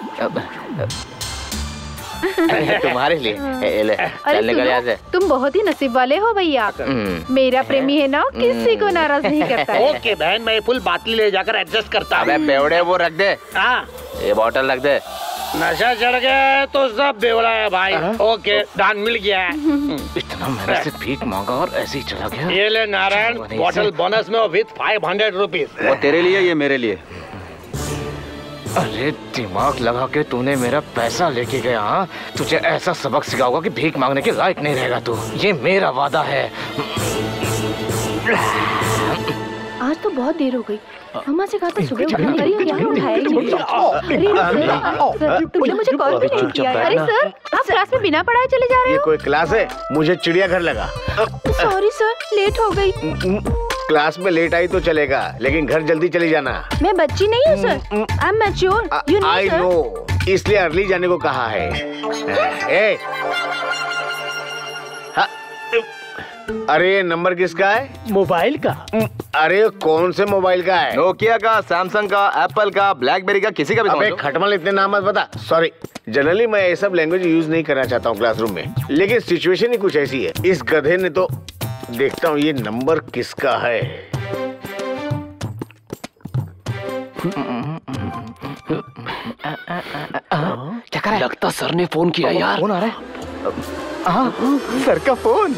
तुम्हारे लिए। ले, चल निकल यहाँ से। तुम बहुत ही नसीब वाले हो भैया। मेरा प्रेमी है ना, किसी को नाराज नहीं करता। ओके बहन, मैं फुल बाटली ले जाकर एडजस्ट करता हूँ। अबे बेवड़े वो रख दे। हाँ, ये बोतल रख दे। नशा चढ़ गया तो सब बेवड़ा है भाई। ओके, दान मिल गया है। इतना मेहनत से भीख मांगा और ऐसे ही चला गया। ये ले नारायण, बोतल बोनस में विथ फाइव हंड्रेड रुपीज। वो तेरे लिए, ये मेरे लिए। अरे दिमाग लगा के तूने मेरा पैसा लेके गया। हाँ, तुझे ऐसा सबक सिखाऊंगा कि भीख मांगने के लायक नहीं रहेगा तू। ये मेरा वादा है। आज तो बहुत देर हो गई। मम्मा से कहा था सुबह उठाने के लिए, क्या उठाया ही नहीं। अरे तुमने मुझे कॉल भी नहीं किया। अरे सर, आप क्लास में बिना पढ़ाए चले जा रहे ये हो। कोई क्लास है? मुझे चिड़ियाघर लगा। सॉरी सर, लेट हो गई। क्लास में लेट आई तो चलेगा, लेकिन घर जल्दी चली जाना। मैं बच्ची नहीं हूँ sir, I am mature, you know I know, इसलिए अर्ली जाने को कहा है। ए, हाँ, अरे ये नंबर किसका है? मोबाइल का। अरे कौन से मोबाइल का है? नोकिया का, सैमसंग का, एप्पल का, ब्लैकबेरी का, किसी का भी। अबे खटमल, इतने नाम मत बता। सॉरी, जनरली मैं ये सब लैंग्वेज यूज नहीं करना चाहता हूँ क्लासरूम में, लेकिन सिचुएशन ही कुछ ऐसी है। इस गधे ने तो, देखता हूँ ये नंबर किसका है। क्या कर रहा है? लगता सर ने फोन किया यार। फोन आ रहा है। हाँ, सर का फोन।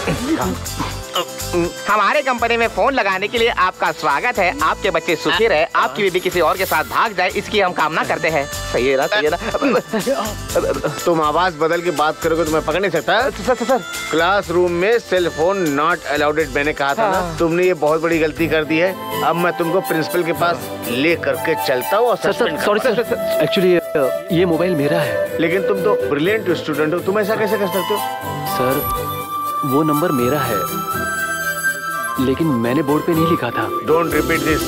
हमारे कंपनी में फोन लगाने के लिए आपका स्वागत है। आपके बच्चे सुखी रहे, आपकी बीवी किसी और के साथ भाग जाए, इसकी हम कामना करते हैं। सही है ना? सही है ना? तुम आवाज बदल के बात करोगे तो मैं पकड़ नहीं सकता। सर सर सर क्लासरूम में सेल फोन नॉट अलाउड मैंने कहा था ना। तुमने ये बहुत बड़ी गलती कर दी है। अब मैं तुमको प्रिंसिपल के पास ले करके चलता हूँ। सॉरी सर, एक्चुअली ये मोबाइल मेरा है। लेकिन तुम तो ब्रिलियंट स्टूडेंट हो, तुम ऐसा कैसे कर सकते हो? सर वो नंबर मेरा है, लेकिन मैंने बोर्ड पे नहीं लिखा था। Don't repeat this.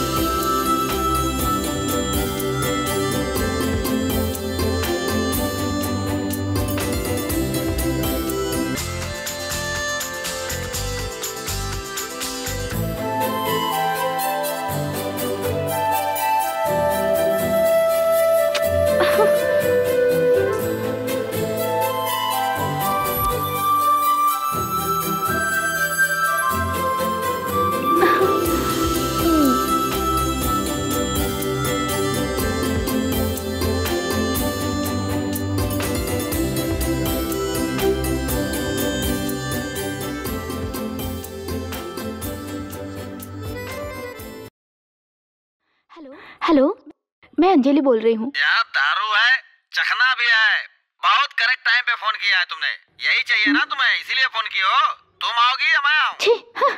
हेलो, मैं अंजलि बोल रही हूँ। यार दारू है, चखना भी है। बहुत करेक्ट टाइम पे फोन किया है तुमने। यही चाहिए ना तुम्हें, इसीलिए फोन किया हो। तुम आओगी या मैं आऊँ? छी, हाँ।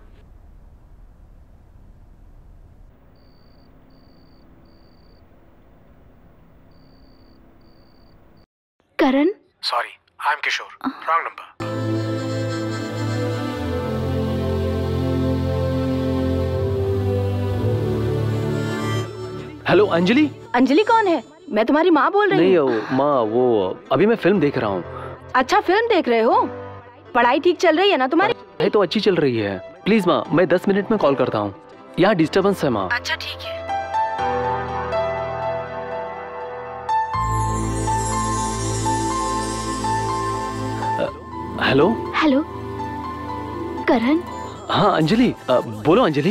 Karan? Sorry, I am Kishore, wrong number. Hello Anjali. Anjali कौन है? मैं तुम्हारी माँ बोल रही हूँ। नहीं माँ, वो अभी मैं फिल्म देख रहा हूँ। अच्छा, फिल्म देख रहे हो? पढ़ाई ठीक चल रही है ना तुम्हारी? पढ़ाई तो अच्छी चल रही है। प्लीज माँ, मैं दस मिनट में कॉल करता हूँ। यहाँ डिस्टर्बेंस है माँ। अच्छा ठीक है। Hello hello Karan? हाँ अंजलि, आ, बोलो अंजलि।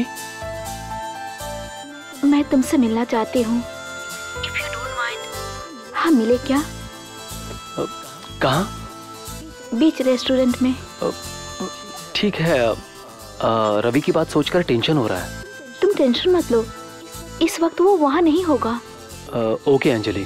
मैं तुमसे मिलना चाहती हूँ। हाँ, मिले क्या? कहाँ? बीच रेस्टोरेंट में। ठीक है। आ, रवि की बात सोचकर टेंशन हो रहा है। तुम टेंशन मत लो, इस वक्त वो वहाँ नहीं होगा। आ, okay Anjali.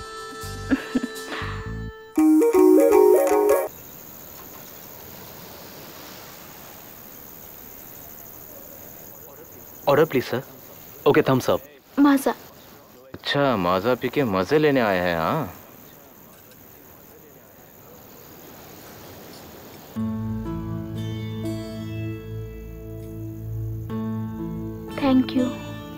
Order please sir. Okay, Thums Up. Maaza. अच्छा, माजा पी के मजे लेने आए हैं। हाँ, थैंक यू।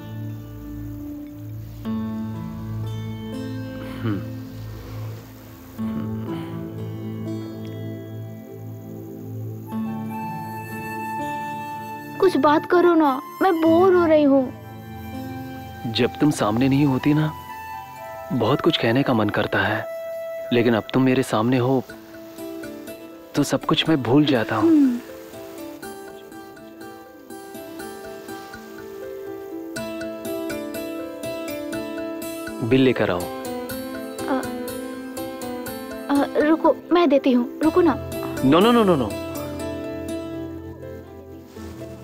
कुछ बात करो ना, मैं बोर हो रही हूँ। जब तुम सामने नहीं होती ना, बहुत कुछ कहने का मन करता है, लेकिन अब तुम मेरे सामने हो तो सब कुछ मैं भूल जाता हूँ। बिल लेकर आओ। आ, आ, रुको, मैं देती हूँ, रुको ना। No no no no no.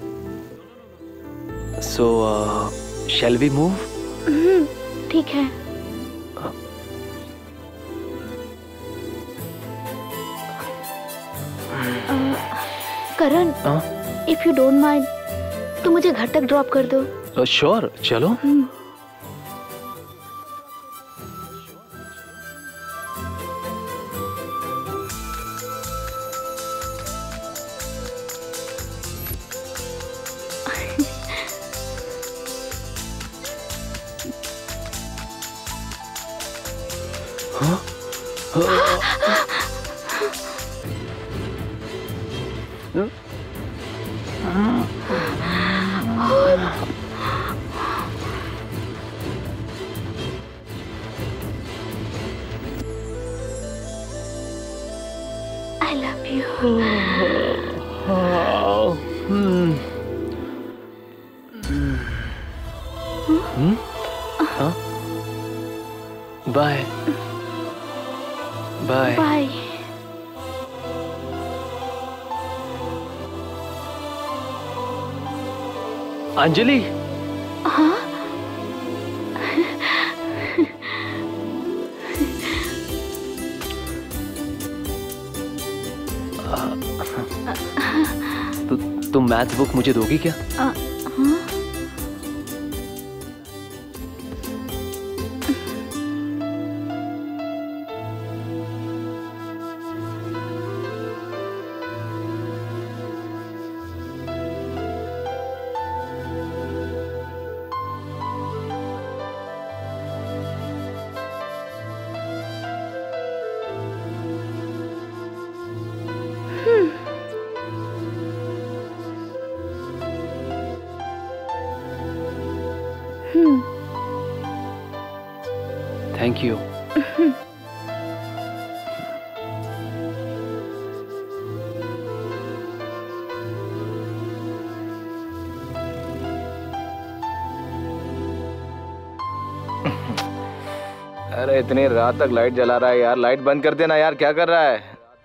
So shall we move? ठीक है। Karan, if you don't mind तो मुझे घर तक ड्रॉप कर दो। श्योर, चलो। I love you. Hmm. Hmm? Huh? Bye. Bye. Bye. Anjali. हाँ? तु, तुम मैथ्स बुक मुझे दोगी क्या? आ, हाँ? Thank you. अरे इतनी रात तक लाइट जला रहा है यार, लाइट बंद कर देना यार, क्या कर रहा है?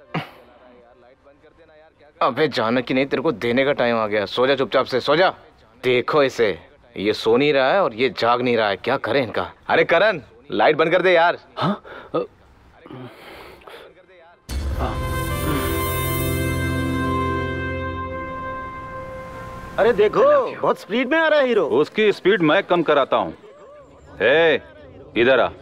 अबे जानकी नहीं, तेरे को देने का टाइम आ गया, सो जा चुपचाप से, सो जा। देखो इसे, ये सो नहीं रहा है और ये जाग नहीं रहा है, क्या करें इनका? अरे करण, लाइट बंद कर दे यार। हाँ? अरे देखो, बहुत स्पीड में आ रहा है हीरो। उसकी स्पीड मैं कम कराता हूँ। ए, इधर आ।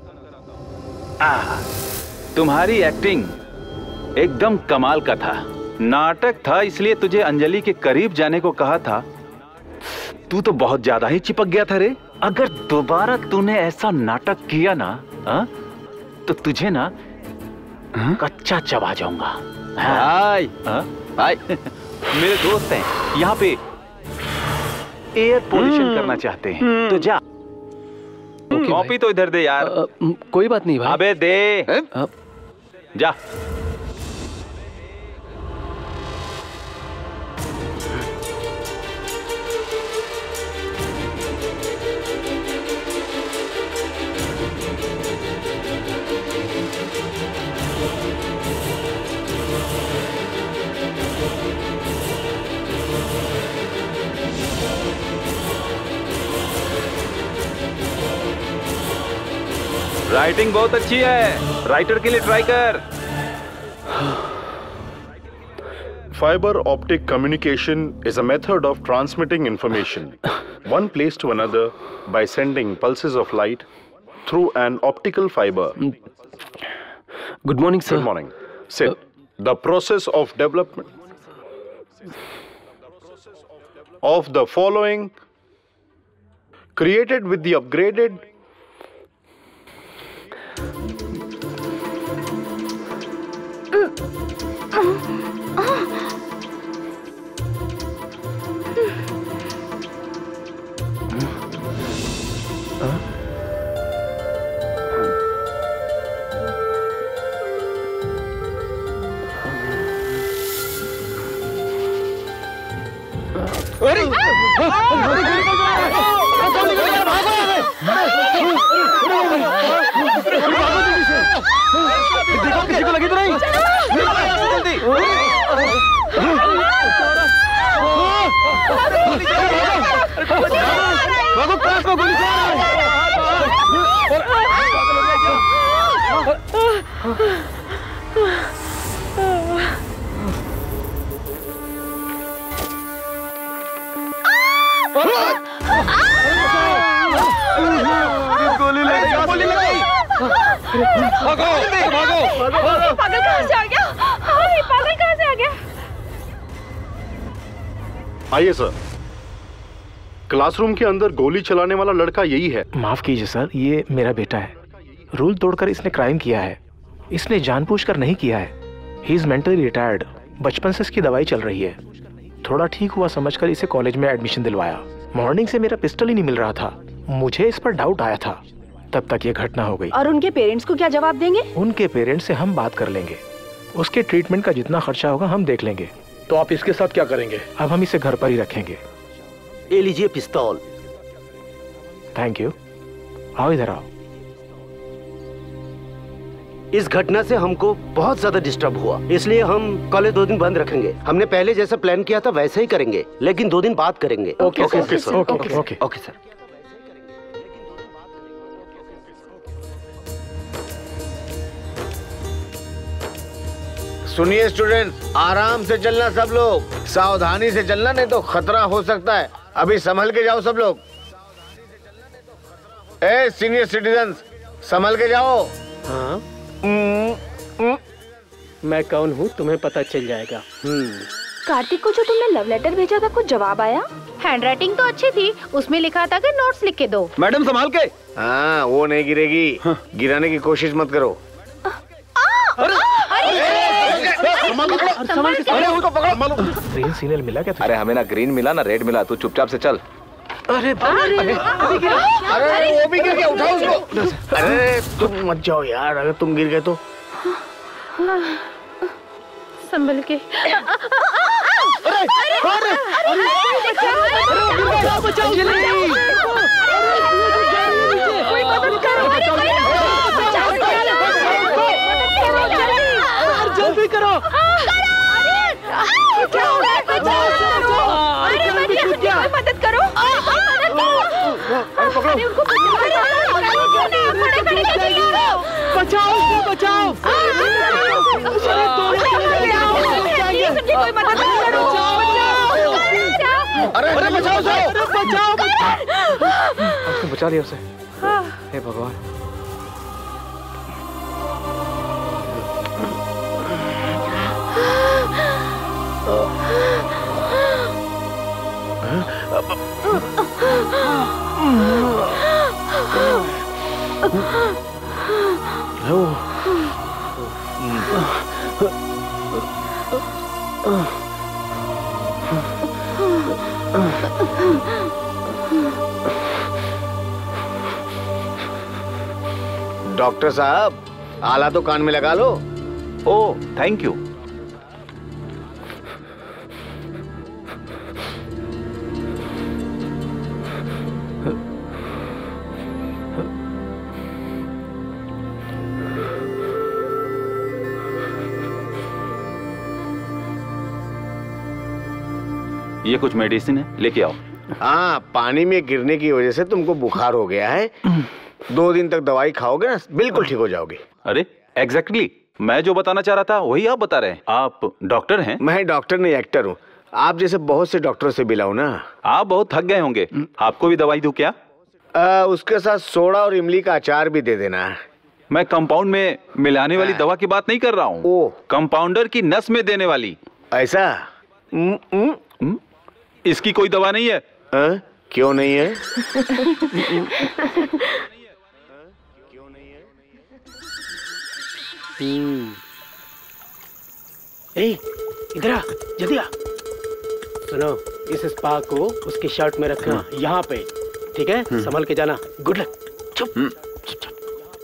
आ, तुम्हारी एक्टिंग एकदम कमाल का था। नाटक था इसलिए तुझे अंजलि के करीब जाने को कहा था। तू तो बहुत ज्यादा ही चिपक गया था रे। अगर दोबारा तूने ऐसा नाटक किया ना, आ, तो तुझे ना आ? कच्चा चबा जाऊंगा। भाई, भाई मेरे दोस्त हैं यहाँ पे, एयर पोल्यूशन करना चाहते हैं, तो जा। कॉपी तो इधर दे यार। आ, कोई बात नहीं भाई। अबे दे। आ, जा। राइटिंग बहुत अच्छी है, राइटर के लिए ट्राई कर। Fiber optic communication is a method of transmitting information one place to another by sending pulses of light through an optical fiber. Good morning, sir. Good morning. Sit. Uh, the process of development of the following created with the upgraded किसी को लगी तो नहीं? जल्दी बाबू, class में गोली भागो भागो पागल कहाँ से आ गया? हाँ, पागल कहाँ से आ गया? आइए सर। क्लासरूम के अंदर गोली चलाने वाला लड़का यही है। माफ कीजिए सर, ये मेरा बेटा है। रूल तोड़कर इसने क्राइम किया है। इसने जानबूझकर नहीं किया है। He is mentally retired. बचपन से इसकी दवाई चल रही है। थोड़ा ठीक हुआ समझकर इसे कॉलेज में एडमिशन दिलवाया। मॉर्निंग से मेरा पिस्टल ही नहीं मिल रहा था। मुझे इस पर डाउट आया था, तब तक ये घटना हो गई। और उनके पेरेंट्स को क्या जवाब देंगे? उनके पेरेंट्स से हम बात कर लेंगे। उसके ट्रीटमेंट का जितना खर्चा होगा हम देख लेंगे। तो आप इसके साथ क्या करेंगे? अब हम इसे घर पर ही रखेंगे। ये लीजिए पिस्तौल। Thank you. आओ इधर आओ। इस घटना से हमको बहुत ज्यादा डिस्टर्ब हुआ, इसलिए हम कॉलेज दो दिन बंद रखेंगे। हमने पहले जैसा प्लान किया था वैसे ही करेंगे, लेकिन दो दिन बाद करेंगे। Okay okay sir. Okay okay okay sir. सुनिए स्टूडेंट्स, आराम से चलना सब लोग, सावधानी से चलना, नहीं तो खतरा हो सकता है। अभी संभल के जाओ सब लोग। ए सीनियर सिटीजन्स, संभल के जाओ। हाँ? मैं कौन हूँ तुम्हें पता चल जाएगा। कार्तिक को जो तुमने लव लेटर भेजा था, कुछ जवाब आया? हैंडराइटिंग तो अच्छी थी, उसमें लिखा था कि नोट्स लिख के दो। मैडम संभाल के। हाँ, वो नहीं गिरेगी। हाँ। गिराने की कोशिश मत करो। ग्रीन सिग्नल मिला क्या? अरे हमें ना ग्रीन मिला ना रेड मिला, तू चुपचाप से चल। अरे अरे अरे वो भी गिर गया, उठाओ उसको। अरे तुम मत जाओ यार, अगर तुम गिर गए तो। संभल के। जल्दी करो। मदद करो। बचाओ बचाओ। अरे बचाओ बचाओ। बचा लिया उसे। हे भगवान। डॉक्टर साहब, आला तो कान में लगा लो। Oh thank you. ये कुछ मेडिसिन है, लेके आओ। हाँ, पानी में गिरने की वजह से तुमको बुखार हो गया है। दो दिन तक दवाई खाओगे ना, बिल्कुल ठीक हो जाओगे। अरे एग्जैक्टली exactly. मैं जो बताना चाह रहा था वही आप बता रहे हैं। आप डॉक्टर हैं? मैं डॉक्टर नहीं, एक्टर हूँ। आप जैसे बहुत से डॉक्टरों से मिला हूं ना। आप बहुत थक गए होंगे, आपको भी दवाई दूं क्या? आ, उसके साथ सोडा और इमली का अचार भी दे देना। मैं कंपाउंड में मिलाने वाली दवा की बात नहीं कर रहा हूँ, कंपाउंडर की नस में देने वाली। ऐसा? हुँ? हुँ? इसकी कोई दवा नहीं है? आ? क्यों नहीं है? ए, इधर आ, जल्दी आ। सुनो, इस स्पा को उसकी शर्ट में रखना, यहाँ पे, ठीक है? संभल के जाना। Good luck. चुप चुप चुप।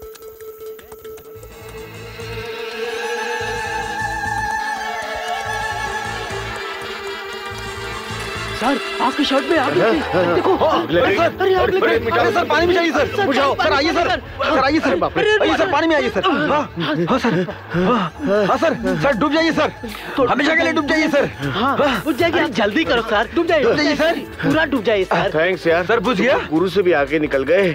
सर, आपकी शर्ट में आग लगी। देखो। अरे सर, अरे आग लगी। अरे सर, पानी में जाइए सर। बुझाओ सर, आइए सर। सर आइए सर, आइए सर, पानी में आइए सर। हाँ हाँ सर, हाँ सर, सर डूब जाइए सर, हमेशा के लिए डूब जाइए सर। हाँ, बुझ जाएगी। आप जल्दी करो सर, डूब जाइए। डूब जाइए सर, पूरा डूब जाइए सर। थैंक्स यार। सर बुझ गया। गुरु से भी आगे निकल गए।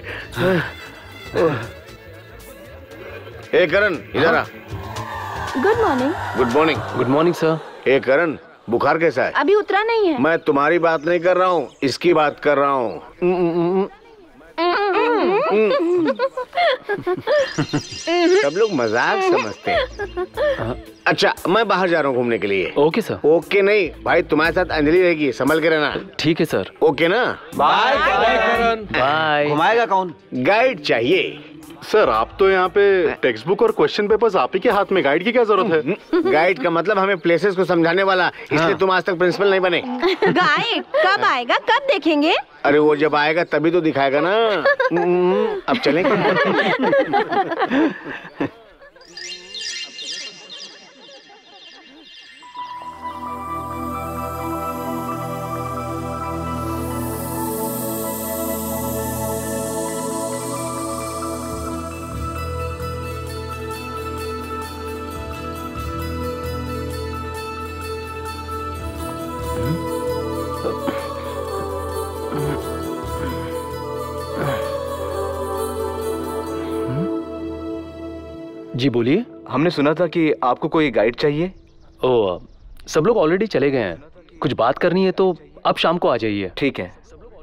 ए करण, इधर आ। Good morning. Good morning. Good morning sir. ए करण, बुखार कैसा है? अभी उतरा नहीं है। मैं तुम्हारी बात नहीं कर रहा हूँ, इसकी बात कर रहा हूँ। सब लोग मजाक समझते हैं। अच्छा मैं बाहर जा रहा हूँ घूमने के लिए। Okay sir. ओके नहीं भाई, तुम्हारे साथ अंजलि रहेगी, संभल के रहना। ठीक है सर। ओके ना? बाय करण। बाय। घुमाएगा कौन? गाइड चाहिए। सर आप तो यहाँ पे टेक्स्ट बुक और क्वेश्चन पेपर्स आप ही के हाथ में, गाइड की क्या जरूरत है? गाइड का मतलब हमें प्लेसेस को समझाने वाला, इसलिए तुम आज तक प्रिंसिपल नहीं बने। गाइड कब आएगा, कब देखेंगे? अरे वो जब आएगा तभी तो दिखाएगा ना। अब चलें क्या? जी बोलिए। हमने सुना था कि आपको कोई गाइड चाहिए। ओ, सब लोग ऑलरेडी चले गए हैं। कुछ बात करनी है तो अब शाम को आ जाइए। ठीक है।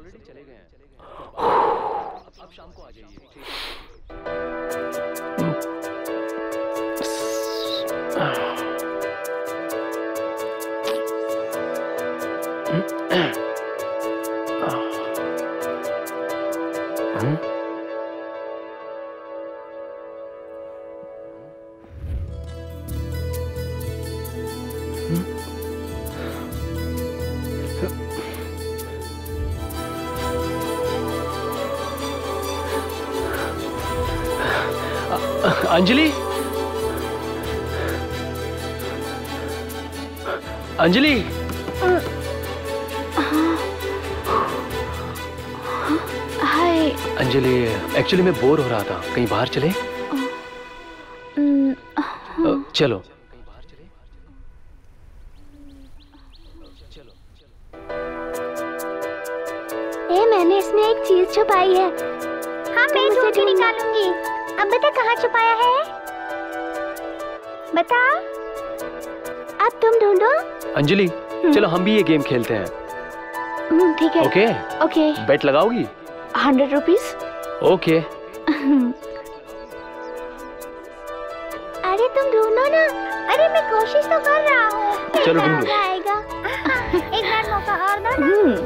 अंजलि, अंजलि। हाय। अंजलि, एक्चुअली मैं बोर हो रहा था, कहीं बाहर चले? चलो। ए, मैंने इसमें एक चीज छुपाई है। हाँ मैं ढूंढ के निकालूंगी। अब बता कहाँ छुपाया है? बता। अब तुम ढूंढो। अंजलि, चलो हम भी ये गेम खेलते हैं। ठीक है। ओके। ओके। बेट लगाओगी? Hundred rupees. ओके। अरे तुम ढूंढो ना। अरे मैं कोशिश तो कर रहा हूँ। चलो ढूंढो। आएगा। एक बार मौका और दो ना।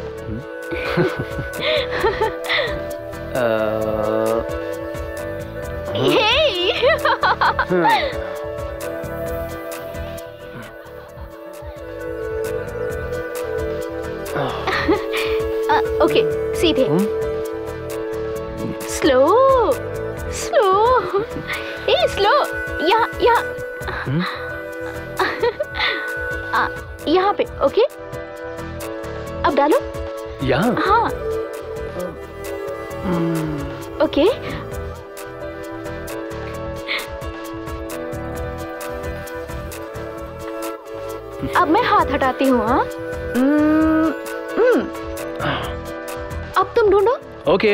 ओके, सीधे। Slow slow. ए स्लो। यहाँ यहाँ यहाँ पे। ओके, अब डालो। यहाँ? हाँ। ओके। अब मैं हाथ हटाती हूँ। हाँ, अब तुम ढूंढो। ओके।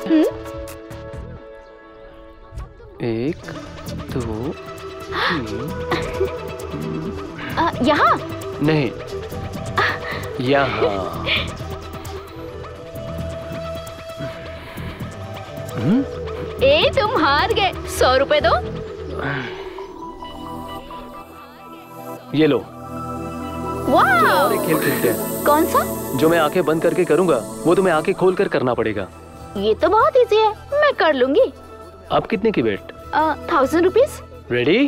एक, दो, तीन। यहाँ नहीं, यहाँ। ए तुम हार गए। सौ रुपए दो। ये लो। वाह। और एक खेल खेलते हैं। कौन सा? जो मैं आंखें बंद करके करूंगा वो तुम्हें आंखें खोल कर करना पड़ेगा। ये तो बहुत इजी है, मैं कर लूंगी। अब कितने की bet? Thousand rupees. Ready?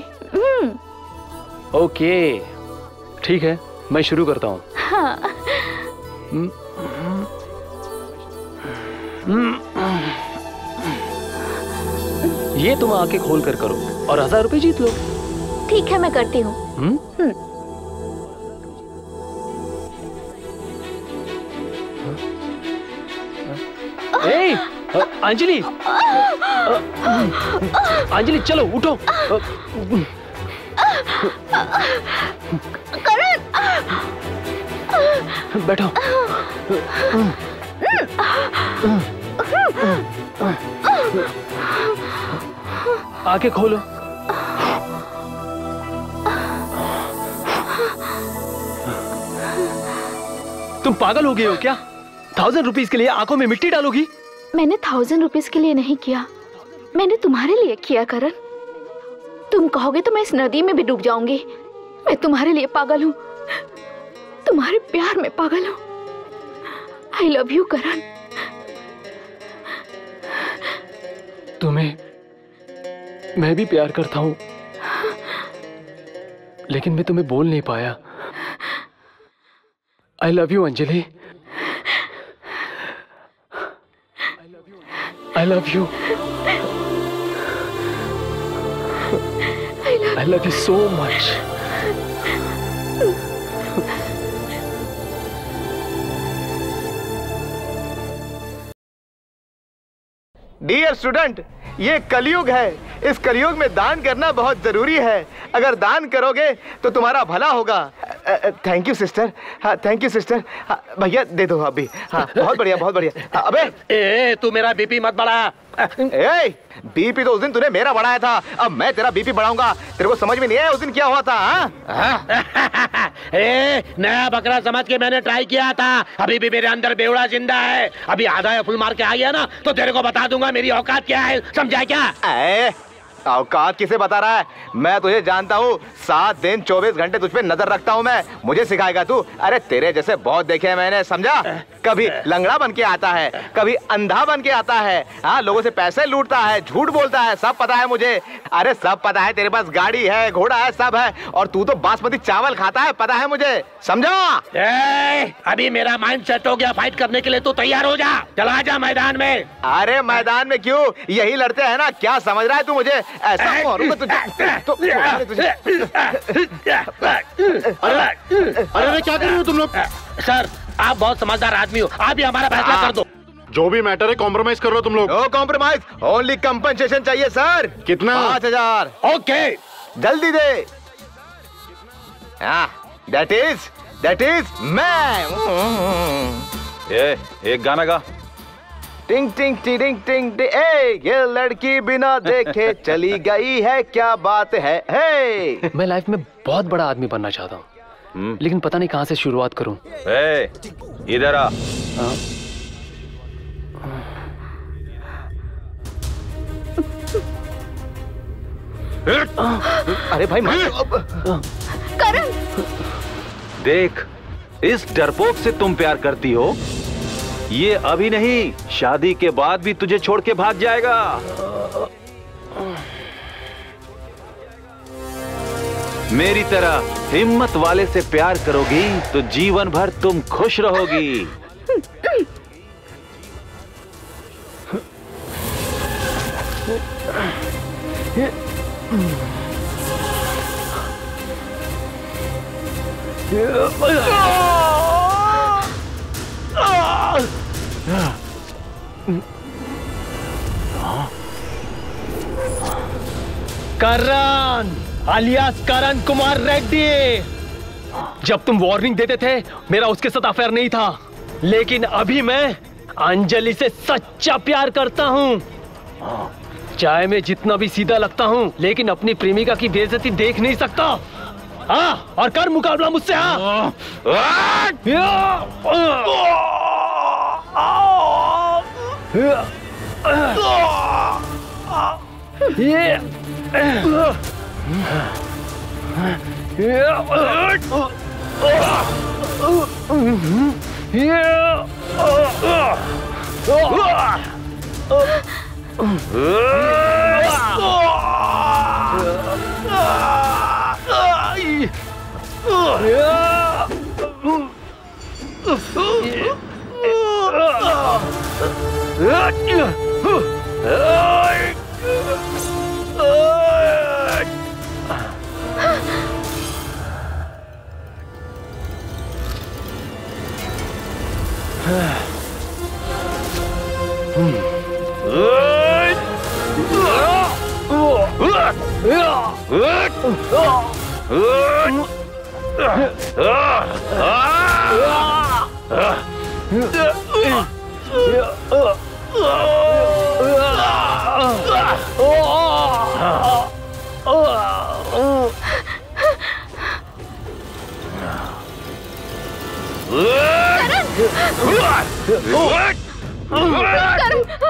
Okay ठीक है, मैं शुरू करता हूँ। हाँ। ये तुम आंखें खोल कर करो और हजार रुपए जीत लो। ठीक है, मैं करती हूँ। ए, अंजलि, अंजलि चलो उठो। करण, बैठो। आंखें खोलो। तुम पागल हो गए हो क्या? थाउजेंड रुपीज के लिए आंखों में मिट्टी डालोगी? मैंने थाउजेंड रुपीज के लिए नहीं किया, मैंने तुम्हारे लिए किया करण। तुम कहोगे तो मैं इस नदी में भी डूब जाऊंगी। मैं तुम्हारे लिए पागल हूँ, तुम्हारे प्यार में पागल हूँ। I love you Karan. तुम्हें मैं भी प्यार करता हूँ, लेकिन मैं तुम्हें बोल नहीं पाया। I love you Anjali. I love you. I love you so much. Dear student, ये कलयुग है। इस कलयुग में दान करना बहुत जरूरी है। अगर दान करोगे तो तुम्हारा भला होगा। Thank you sister. हाँ थैंक यू सिस्टर। हाँ, भैया दे दो अभी। हाँ बहुत बढ़िया बहुत बढ़िया। अबे ए, तू मेरा बीपी मत बढ़ा। ए, बीपी तो उस दिन तूने मेरा बढ़ाया था, अब मैं तेरा बीपी बढ़ाऊंगा। तेरे को समझ में नहीं आया उस दिन क्या हुआ था? हाँ? ए, नया बकरा समझ के मैंने ट्राई किया था। अभी भी मेरे अंदर बेवड़ा जिंदा है। अभी आधा या फुल मार के आ गया ना तो तेरे को बता दूंगा मेरी औकात क्या है। समझा क्या? ए, औकात किसे बता रहा है? मैं तुझे जानता हूँ। सात दिन चौबीस घंटे तुझ पे नजर रखता हूँ मैं। मुझे सिखाएगा तू? अरे तेरे जैसे बहुत देखे हैं मैंने, समझा? कभी लंगड़ा बन के आता है, कभी अंधा बन के आता है। हाँ, लोगों से पैसे लूटता है, झूठ बोलता है, सब पता है मुझे। अरे सब पता है। तेरे पास गाड़ी है, घोड़ा है, सब है, और तू तो बासमती चावल खाता है, पता है मुझे, समझा? ए, अभी मेरा माइंड सेट हो गया फाइट करने के लिए। तू तैयार हो जा, चला जा मैदान में। अरे मैदान में क्यों? यही लड़ते हैं ना। क्या समझ रहा है तू मुझे? ऐसा मारूंगा तुझे। तो तुझे। अरे अरे क्या कर रहे हो तुम लोग? सर आप बहुत समझदार आदमी हो, आप ही हमारा फैसला कर दो। जो भी मैटर है कॉम्प्रोमाइज कर रहे हो तुम लोग। नो कॉम्प्रोमाइज, ओनली कंपनसेशन चाहिए सर। कितना? पाँच हजार। ओके जल्दी दे। दैट इज दैट इज मैं। ये एक गाना गा। टिंग टिंग टिंग टिंग टिंग। ए, ये लड़की बिना देखे चली गई है, क्या बात है? हे मैं लाइफ में बहुत बड़ा आदमी बनना चाहता हूँ, लेकिन पता नहीं कहाँ से शुरुआत करूँ। ए, इधर आ। अरे भाई करण, देख, इस डरपोक से तुम प्यार करती हो। ये अभी नहीं, शादी के बाद भी तुझे छोड़ के भाग जाएगा। मेरी तरह हिम्मत वाले से प्यार करोगी तो जीवन भर तुम खुश रहोगी। करण alias करण कुमार रेड्डी। जब तुम वार्निंग देते थे मेरा उसके साथ अफेयर नहीं था, लेकिन अभी मैं अंजलि से सच्चा प्यार करता हूँ। चाहे मैं जितना भी सीधा लगता हूँ, लेकिन अपनी प्रेमिका की बेइज्जती देख नहीं सकता। हाँ, और कर मुकाबला मुझसे। हाँ ये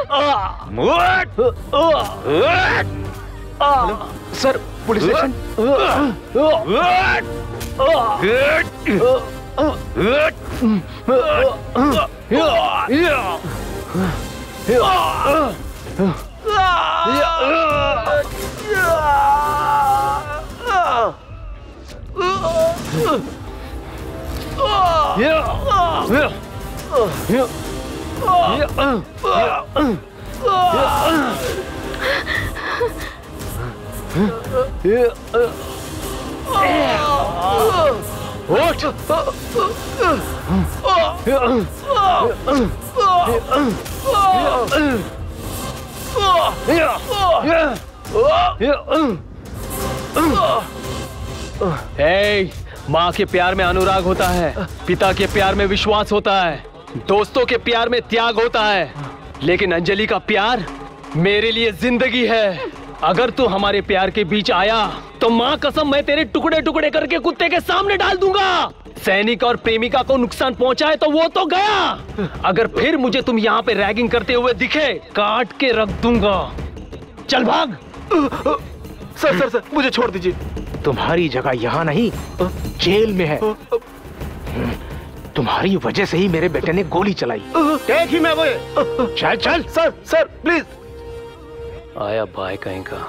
सर पुलिस स्टेशन। Hey, माँ के प्यार में अनुराग होता है, पिता के प्यार में विश्वास होता है, दोस्तों के प्यार में त्याग होता है, लेकिन अंजलि का प्यार मेरे लिए जिंदगी है। अगर तू हमारे प्यार के बीच आया तो माँ कसम मैं तेरे टुकड़े टुकड़े करके कुत्ते के सामने डाल दूंगा। सैनिक और प्रेमिका को नुकसान पहुंचाए तो वो तो गया, अगर फिर मुझे तुम यहाँ पे रैगिंग करते हुए दिखे काट के रख दूंगा। चल भाग। सर सर सर मुझे छोड़ दीजिए। तुम्हारी जगह यहाँ नहीं जेल में है। तुम्हारी वजह से ही मेरे बेटे ने गोली चलाई। देख ही मैं वो। चल चल। Sir sir please. आया भाई कहीं का।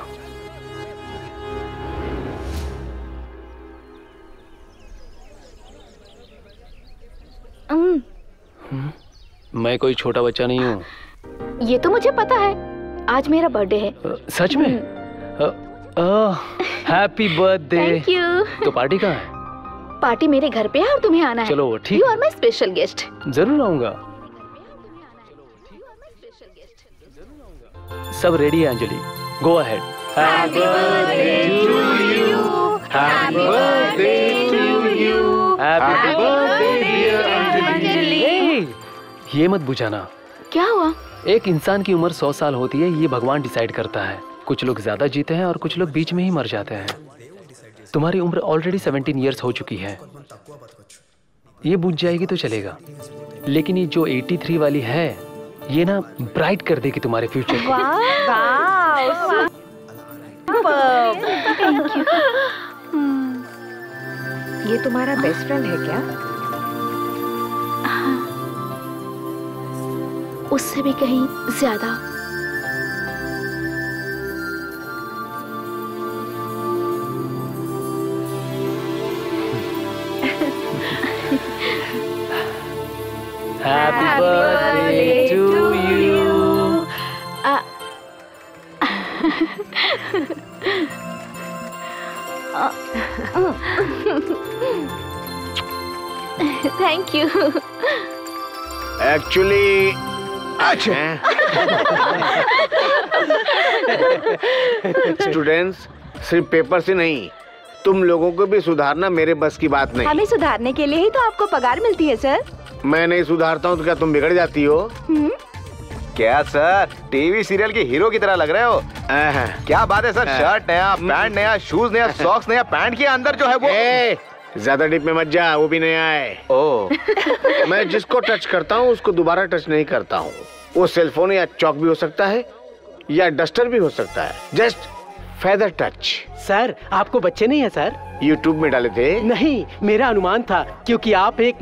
मैं कोई छोटा बच्चा नहीं हूँ। ये तो मुझे पता है, आज मेरा बर्थडे है। सच में? Happy birthday. Thank you. तो पार्टी कहाँ है? पार्टी मेरे घर पे है और तुम्हें आना है। चलो ठीक। You are my special guest. जरूर आऊंगा। सब रेडी है Anjali, go ahead. Happy birthday to you, happy birthday to you, happy birthday dear Anjali. ये मत बुझाना। क्या हुआ? एक इंसान की उम्र सौ साल होती है, ये भगवान डिसाइड करता है। कुछ लोग ज्यादा जीते हैं और कुछ लोग बीच में ही मर जाते हैं। तुम्हारी उम्र ऑलरेडी सत्रह इयर्स हो चुकी है, ये बुझ जाएगी तो चलेगा, लेकिन ये जो तिरासी वाली है ये ना ब्राइट कर देगी तुम्हारे फ्यूचर को। Thank you. ये तुम्हारा बेस्ट फ्रेंड है क्या? उससे भी कहीं ज्यादा। Happy birthday to you. Thank you. Actually, students, सिर्फ पेपर से नहीं, तुम लोगों को भी सुधारना मेरे बस की बात नहीं। हमें सुधारने के लिए ही तो आपको पगार मिलती है सर। मैं नहीं सुधारता हूँ तो क्या तुम बिगड़ जाती हो? क्या सर, टीवी सीरियल के हीरो की तरह लग रहे हो। क्या बात है सर, शर्ट नया, पैंट नया, शूज नया, सॉक्स नया, पैंट के अंदर जो है वो ए, ज्यादा डिप में मत जा, वो भी नया है। ओ, मैं जिसको टच करता हूँ उसको दोबारा टच नहीं करता हूँ। वो सेलफोन या चौक भी हो सकता है या डस्टर भी हो सकता है, जस्ट फेदर टच। सर आपको बच्चे नहीं है सर? यूट्यूब में डाले थे? नहीं, मेरा अनुमान था क्योंकि आप एक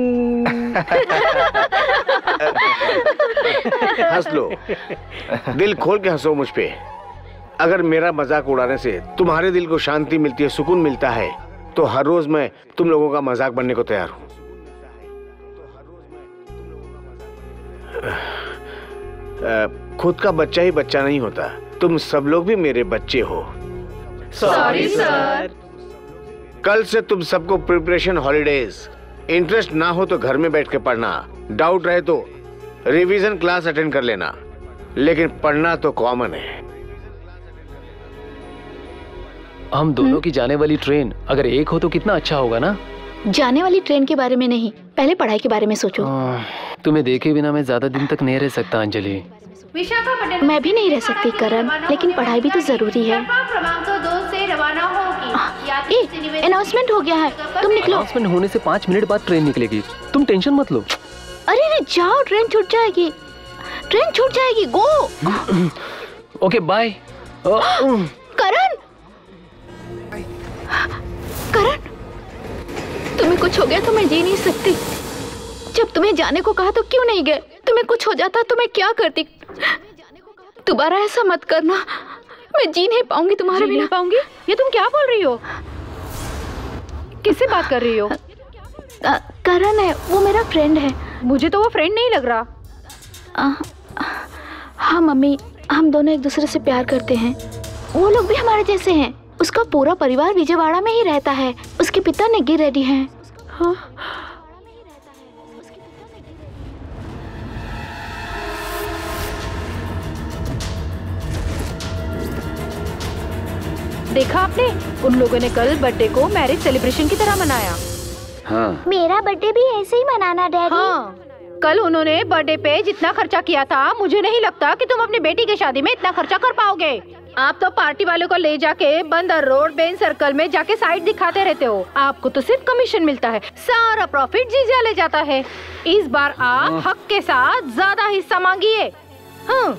हंस लो, दिल खोल के हंसो मुझ पे। अगर मेरा मजाक उड़ाने से तुम्हारे दिल को शांति मिलती है, सुकून मिलता है, तो हर रोज मैं तुम लोगों का मजाक बनने को तैयार हूँ। खुद का बच्चा ही बच्चा नहीं होता, तुम सब लोग भी मेरे बच्चे हो। Sorry sir. कल से तुम सबको प्रिपरेशन हॉलीडेज, इंटरेस्ट ना हो तो घर में बैठ के पढ़ना, डाउट रहे तो रिवीजन क्लास अटेंड कर लेना, लेकिन पढ़ना तो कॉमन है। हम दोनों की जाने वाली ट्रेन अगर एक हो तो कितना अच्छा होगा ना। जाने वाली ट्रेन के बारे में नहीं, पहले पढ़ाई के बारे में सोचो। तुम्हें देखे बिना मैं ज्यादा दिन तक नहीं रह सकता अंजलि। मैं भी नहीं रह सकती करण, लेकिन पढ़ाई भी तो जरूरी है। अनाउंसमेंट हो गया है, तुम निकलो। अनाउंसमेंट होने से पाँच मिनट बाद ट्रेन निकलेगी, तुम टेंशन मत लो। अरे रे जाओ, ट्रेन छूट जाएगी। ट्रेन छूट जाएगी। गो। Okay bye. करण, करण, तुम्हें कुछ हो गया तो मैं जी नहीं सकती। जब तुम्हें जाने को कहा तो क्यों नहीं गए? तुम्हें कुछ हो जाता तो मैं क्या करती? दोबारा ऐसा मत करना, मैं जी नहीं पाऊंगी तुम्हारे बिना। पाऊंगी? ये तुम क्या बोल रही हो? किससे बात कर रही हो? करण है, वो मेरा फ्रेंड है। मुझे तो वो फ्रेंड नहीं लग रहा। आ, हाँ मम्मी, हम दोनों एक दूसरे से प्यार करते हैं। वो लोग भी हमारे जैसे हैं। उसका पूरा परिवार विजयवाड़ा में ही रहता है। उसके पिता नेगी रेड्डी हैं। हाँ? देखा आपने, उन लोगों ने कल बर्थडे को मैरिज सेलिब्रेशन की तरह मनाया। हाँ। मेरा बर्थडे भी ऐसे ही मनाना डैडी। हाँ, कल उन्होंने बर्थडे पे जितना खर्चा किया था, मुझे नहीं लगता कि तुम अपनी बेटी की शादी में इतना खर्चा कर पाओगे। आप तो पार्टी वालों को ले जाके बंदर रोड बेन सर्कल में जाके साइड दिखाते रहते हो। आपको तो सिर्फ कमीशन मिलता है, सारा प्रॉफिट जीजा ले जाता है। इस बार आप हक के साथ ज्यादा हिस्सा मांगिए। हाँ।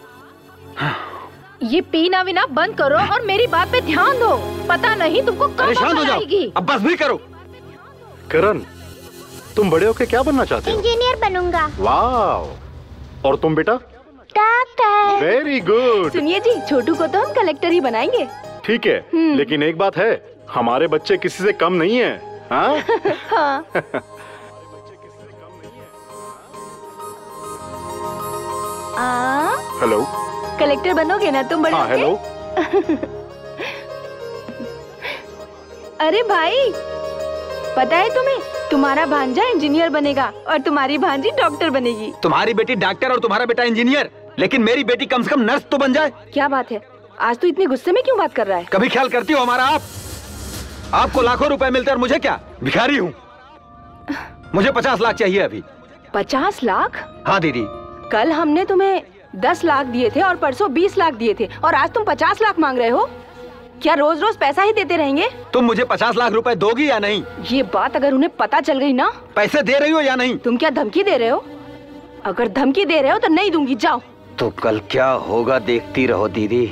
ये पीना विना बंद करो और मेरी बात पे ध्यान दो। पता नहीं तुमको कब अकल आएगी। अब बस भी करो। करण, तुम बड़े होके क्या बनना चाहते हो? इंजीनियर बनूंगा। वाह। और तुम बेटा? डॉक्टर। Very good. सुनिए जी, छोटू को तो हम कलेक्टर ही बनाएंगे। ठीक है, लेकिन एक बात है, हमारे बच्चे किसी से कम नहीं है। हाँ? हाँ। हेलो। कलेक्टर बनोगे ना तुम बड़े? हाँ, हेलो। अरे भाई, पता है तुम्हें, तुम्हारा भांजा इंजीनियर बनेगा और तुम्हारी भांजी डॉक्टर बनेगी। तुम्हारी बेटी डॉक्टर और तुम्हारा बेटा इंजीनियर, लेकिन मेरी बेटी कम से कम नर्स तो बन जाए। क्या बात है, आज तो इतने गुस्से में क्यों बात कर रहा है? कभी ख्याल करती हो हमारा आप? आपको लाखों रुपए मिलते और मुझे क्या, भिखारी हूँ। मुझे पचास लाख चाहिए अभी। पचास लाख? हाँ दीदी। कल हमने तुम्हें दस लाख दिए थे और परसों बीस लाख दिए थे और आज तुम पचास लाख मांग रहे हो। क्या रोज रोज पैसा ही देते रहेंगे? तुम मुझे पचास लाख रुपए दोगी या नहीं? ये बात अगर उन्हें पता चल गई ना। पैसे दे रही हो या नहीं? तुम क्या धमकी दे रहे हो? अगर धमकी दे रहे हो तो नहीं दूंगी, जाओ। तो कल क्या होगा देखती रहो दीदी।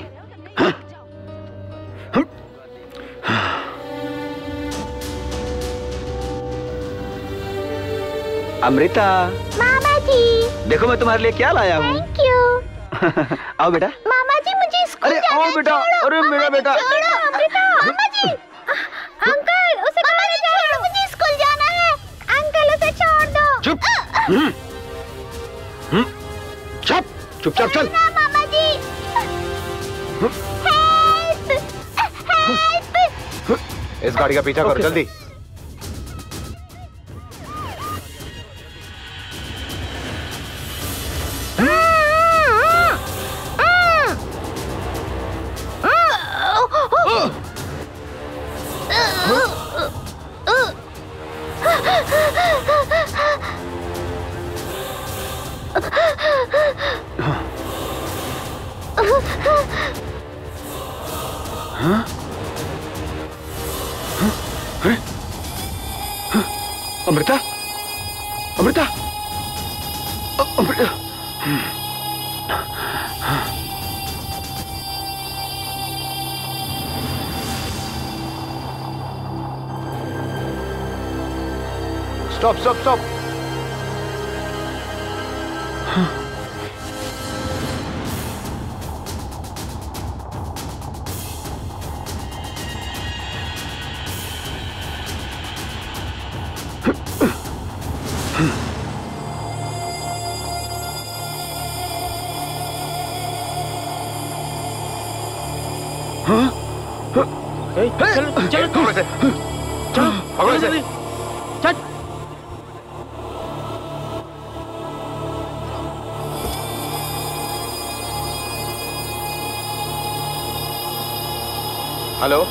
अमृता। मामा जी। देखो मैं तुम्हारे लिए क्या लाया हूँ। Thank you. आओ बेटा। मामा जी मुझे स्कूल अरे जाना आओ बेटा। छोड़ो। अरे मेरा बेटा। छोड़ो अमृता। मामा जी। अंकल, उसे मामा जी छोड़ो, मुझे स्कूल जाना है। अंकल उसे छोड़ दो। चुप। चुप चुपचाप चल। मामा जी। Help, help. इस गाड़ी का पीछा करो जल्दी। हाँ? अरे Amrita, Amrita, Amrita. Stop stop stop. चलो चलो चलो से चलो पकड़ो इसे। चल। हेलो।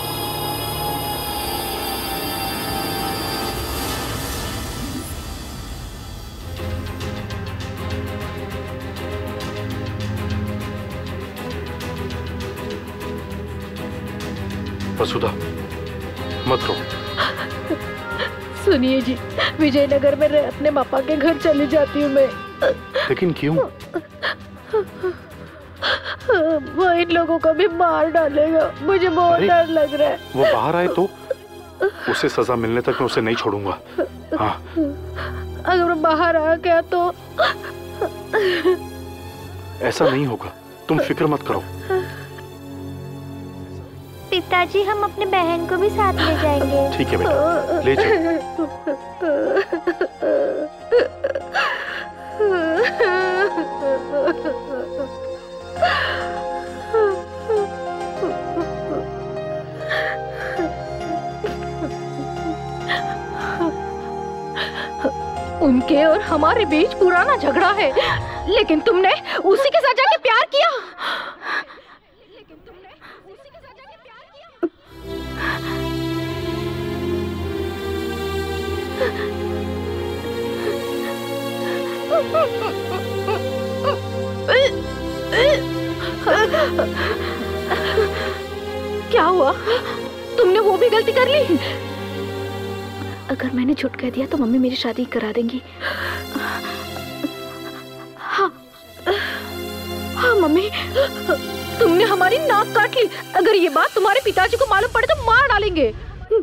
वसुधा, मत रो। सुनिए जी, विजयनगर में अपने पापा के घर चली जाती हूँ मैं। लेकिन क्यों? वो इन लोगों को भी मार डालेगा, मुझे बहुत डर लग रहा है। वो बाहर आए तो उसे सजा मिलने तक मैं उसे नहीं छोड़ूंगा। हाँ। अगर वो बाहर आ गया तो ऐसा नहीं होगा, तुम फिक्र मत करो। पिताजी, हम अपने बहन को भी साथ ले जाएंगे। ठीक है बेटा, ले जाओ। उनके और हमारे बीच पुराना झगड़ा है, लेकिन तुमने उसी के साथ जाके प्यार किया। क्या हुआ? तुमने वो भी गलती कर ली? अगर मैंने झूठ कह दिया तो मम्मी मेरी शादी करा देंगी। हाँ हाँ मम्मी, तुमने हमारी नाक काट ली। अगर ये बात तुम्हारे पिताजी को मालूम पड़े तो मार डालेंगे।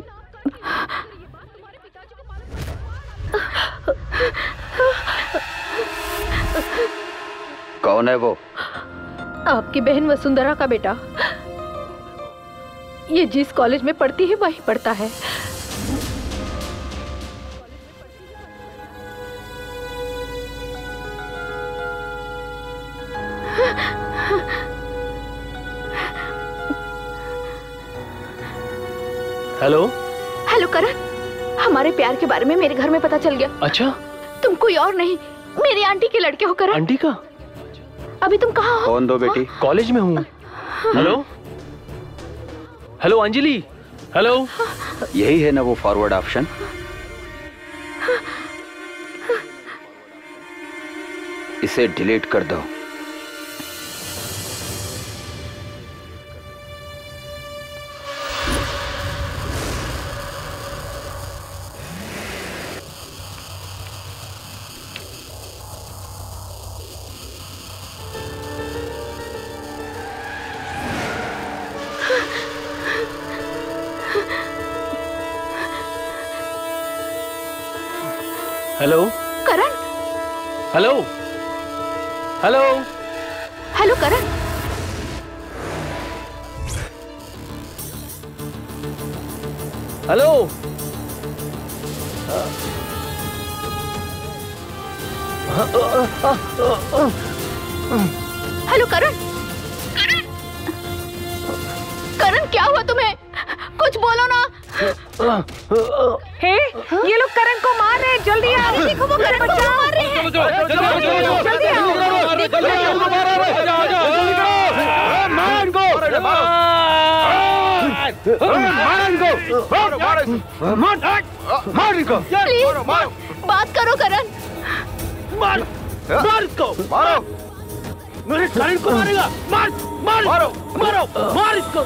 कौन है वो? आपकी बहन वसुंधरा का बेटा। ये जिस कॉलेज में पढ़ती है वही पढ़ता है। हेलो हेलो करण, हमारे प्यार के बारे में मेरे घर में पता चल गया। अच्छा? तुम कोई और नहीं, मेरी आंटी के लड़के हो करण। आंटी का? अभी तुम कहाँ हो? कौन दो बेटी? कॉलेज में हूँ। Hello hello Anjali, hello. यही है ना वो फॉरवर्ड ऑप्शन? इसे डिलीट कर दो। Hello Karan. Hello hello hello Karan. Hello hello Karan. Karan क्या हुआ तुम्हें? कुछ बोलो ना। हे, ये लोग करण को मार रहे हैं, जल्दी आओ। देखो वो करण को मार रहे हैं। जल्दी आओ। प्लीज बात करो करण। मार मार इसको, मारो। मेरे करण को मारेगा। मार मार मारो मारो मार इसको।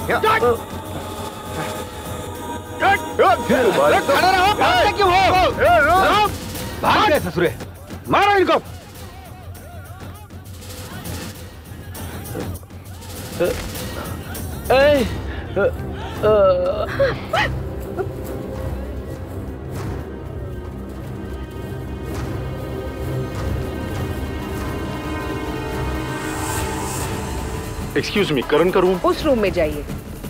खड़ा रहो, भागते क्यों हो? भाग गए ससुरे, मारो इनको। ए, एक्सक्यूज मी, करण का रूम? उस रूम में जाइए।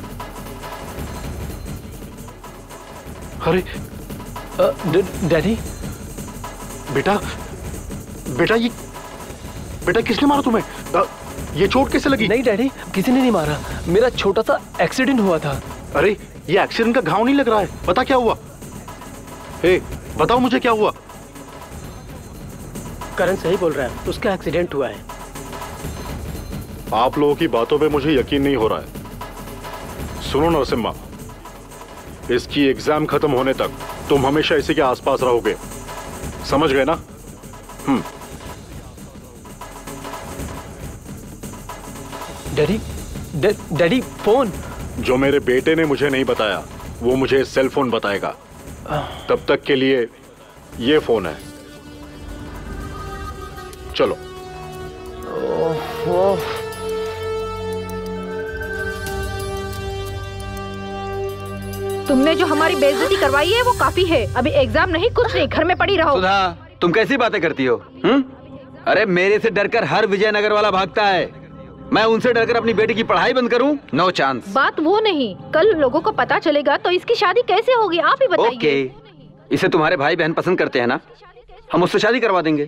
अरे डैडी, बेटा बेटा ये बेटा किसने मारा तुम्हें? आ, ये चोट कैसे लगी? नहीं डैडी, किसी ने नहीं मारा, मेरा छोटा सा एक्सीडेंट हुआ था। अरे ये एक्सीडेंट का घाव नहीं लग रहा है, बता क्या हुआ? ए, बताओ मुझे क्या हुआ? करण सही बोल रहा है, उसका एक्सीडेंट हुआ है। आप लोगों की बातों पे मुझे यकीन नहीं हो रहा है। सुनो नरसिम्हा, इसकी एग्जाम खत्म होने तक तुम हमेशा इसी के आसपास रहोगे, समझ गए ना? हम्म। डैडी, डैडी फोन जो मेरे बेटे ने मुझे नहीं बताया वो मुझे सेल फोन बताएगा। तब तक के लिए ये फोन है। चलो। तुमने जो हमारी बेइज्जती करवाई है वो काफी है। अभी एग्जाम नहीं, कुछ नहीं, घर में पड़ी रहो। सुधा, तुम कैसी बातें करती हो? हुँ? अरे मेरे से डरकर हर विजयनगर वाला भागता है, मैं उनसे डरकर अपनी बेटी की पढ़ाई बंद करूं? No chance. बात वो नहीं, कल लोगों को पता चलेगा तो इसकी शादी कैसे होगी, आप ही बताइए। ओके, इसे तुम्हारे भाई बहन पसंद करते हैं ना, हम उससे शादी करवा देंगे।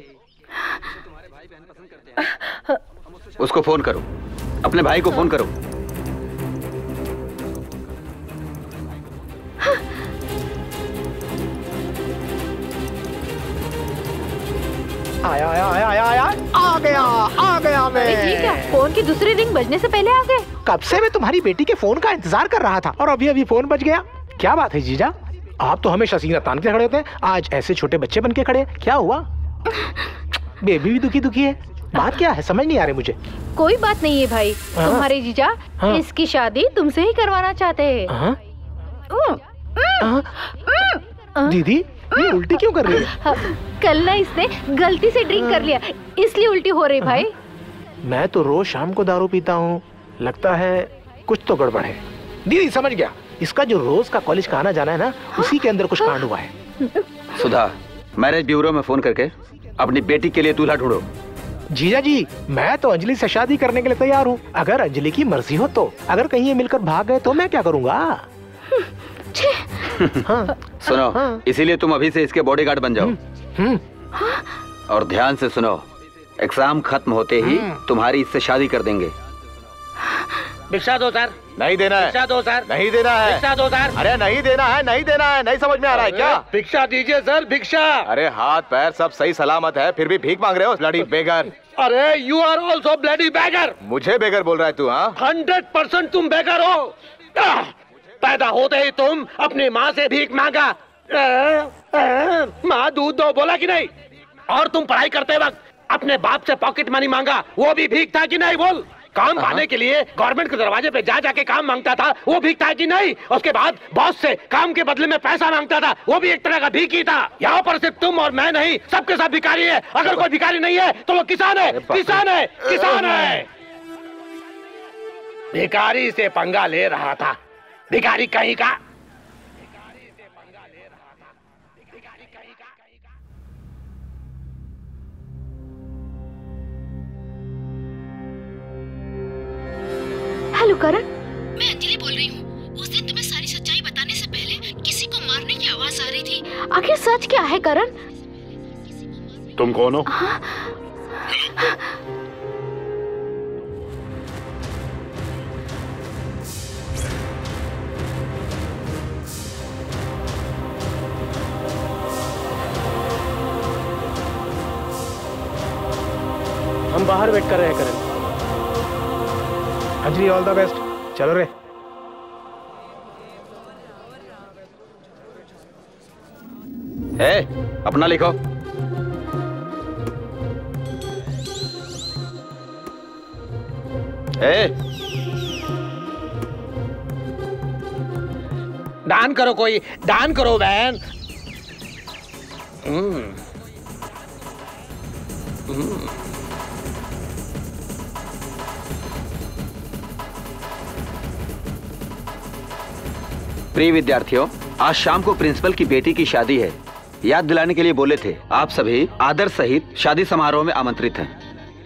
उसको फोन करो, अपने भाई को फोन करो। आया आया आया आया आया आ गया आ गया मैं। ठीक है, फोन की दूसरी रिंग बजने से पहले आ गए। कब से मैं तुम्हारी बेटी के फोन का इंतजार कर रहा था और अभी अभी फोन बज गया। क्या बात है जीजा, आप तो हमेशा सीना तान के खड़े होते हैं, आज ऐसे छोटे बच्चे बन के खड़े हैं, क्या हुआ? बेबी भी दुखी दुखी है, बात क्या है समझ नहीं आ रही मुझे। कोई बात नहीं है भाई, तुम्हारे जीजा हाँ? इसकी शादी तुमसे ही करवाना चाहते हैं। दीदी ये उल्टी क्यों कर रही है? कल ना इसने गलती से ड्रिंक कर लिया, इसलिए उल्टी हो रही भाई। मैं तो रोज शाम को दारू पीता हूँ, लगता है कुछ तो गड़बड़ है। दीदी समझ गया, इसका जो रोज का कॉलेज का आना जाना है ना, उसी के अंदर कुछ कांड हुआ है। सुधा, मैरिज ब्यूरो में फोन करके अपनी बेटी के लिए दूल्हा ढूंढो। जीजा जी, मैं तो अंजलि से शादी करने के लिए तैयार हूँ, अगर अंजलि की मर्जी हो तो। अगर कहीं ये मिलकर भाग गए तो मैं क्या करूँगा? हाँ, सुनो हाँ। इसीलिए तुम अभी से इसके बॉडीगार्ड बन जाओ। और ध्यान से सुनो, एग्जाम खत्म होते ही तुम्हारी इससे शादी कर देंगे। भिक्षा दो सर। नहीं देना है। भिक्षा दो सर। नहीं देना है। भिक्षा दो सर। अरे नहीं देना है, नहीं देना है, नहीं समझ में आ रहा है क्या? भिक्षा दीजिए सर, भिक्षा। अरे हाथ पैर सब सही सलामत है, फिर भी भीख मांग रहे हो ब्लडी बेगर। अरे you are also bloody beggar. मुझे बेगर बोल रहा है तू? हाँ, हंड्रेड परसेंट तुम बेगर हो। पैदा होते ही तुम अपनी माँ से भीख मांगा, माँ दूध दो बोला कि नहीं? और तुम पढ़ाई करते वक्त अपने बाप से पॉकेट मनी मांगा, वो भी भीख था कि नहीं? बोल। काम पाने के लिए गवर्नमेंट के दरवाजे पे जा जाके काम मांगता था, वो भीख था कि नहीं? उसके बाद बॉस से काम के बदले में पैसा मांगता था, वो भी एक तरह का भीख ही था। यहाँ पर सिर्फ तुम और मैं नहीं, सबके सब भिखारी है। अगर कोई भिखारी नहीं है तो वो किसान है, किसान है, किसान है। भिखारी से पंगा ले रहा था, भिखारी कहीं का। हेलो करण, मैं अंजलि बोल रही हूँ। उस दिन तुम्हें सारी सच्चाई बताने से पहले किसी को मारने की आवाज आ रही थी। आखिर सच क्या है करण? तुम कौन हो? हाँ? हम बाहर वेट कर रहे हैं Karan. Anjali all the best, चलो रे। ए, अपना लिखो। ए, दान करो, कोई दान करो बहन। हम्म हम्म प्रिय विद्यार्थियों, आज शाम को प्रिंसिपल की बेटी की शादी है, याद दिलाने के लिए बोले थे। आप सभी आदर सहित शादी समारोह में आमंत्रित हैं।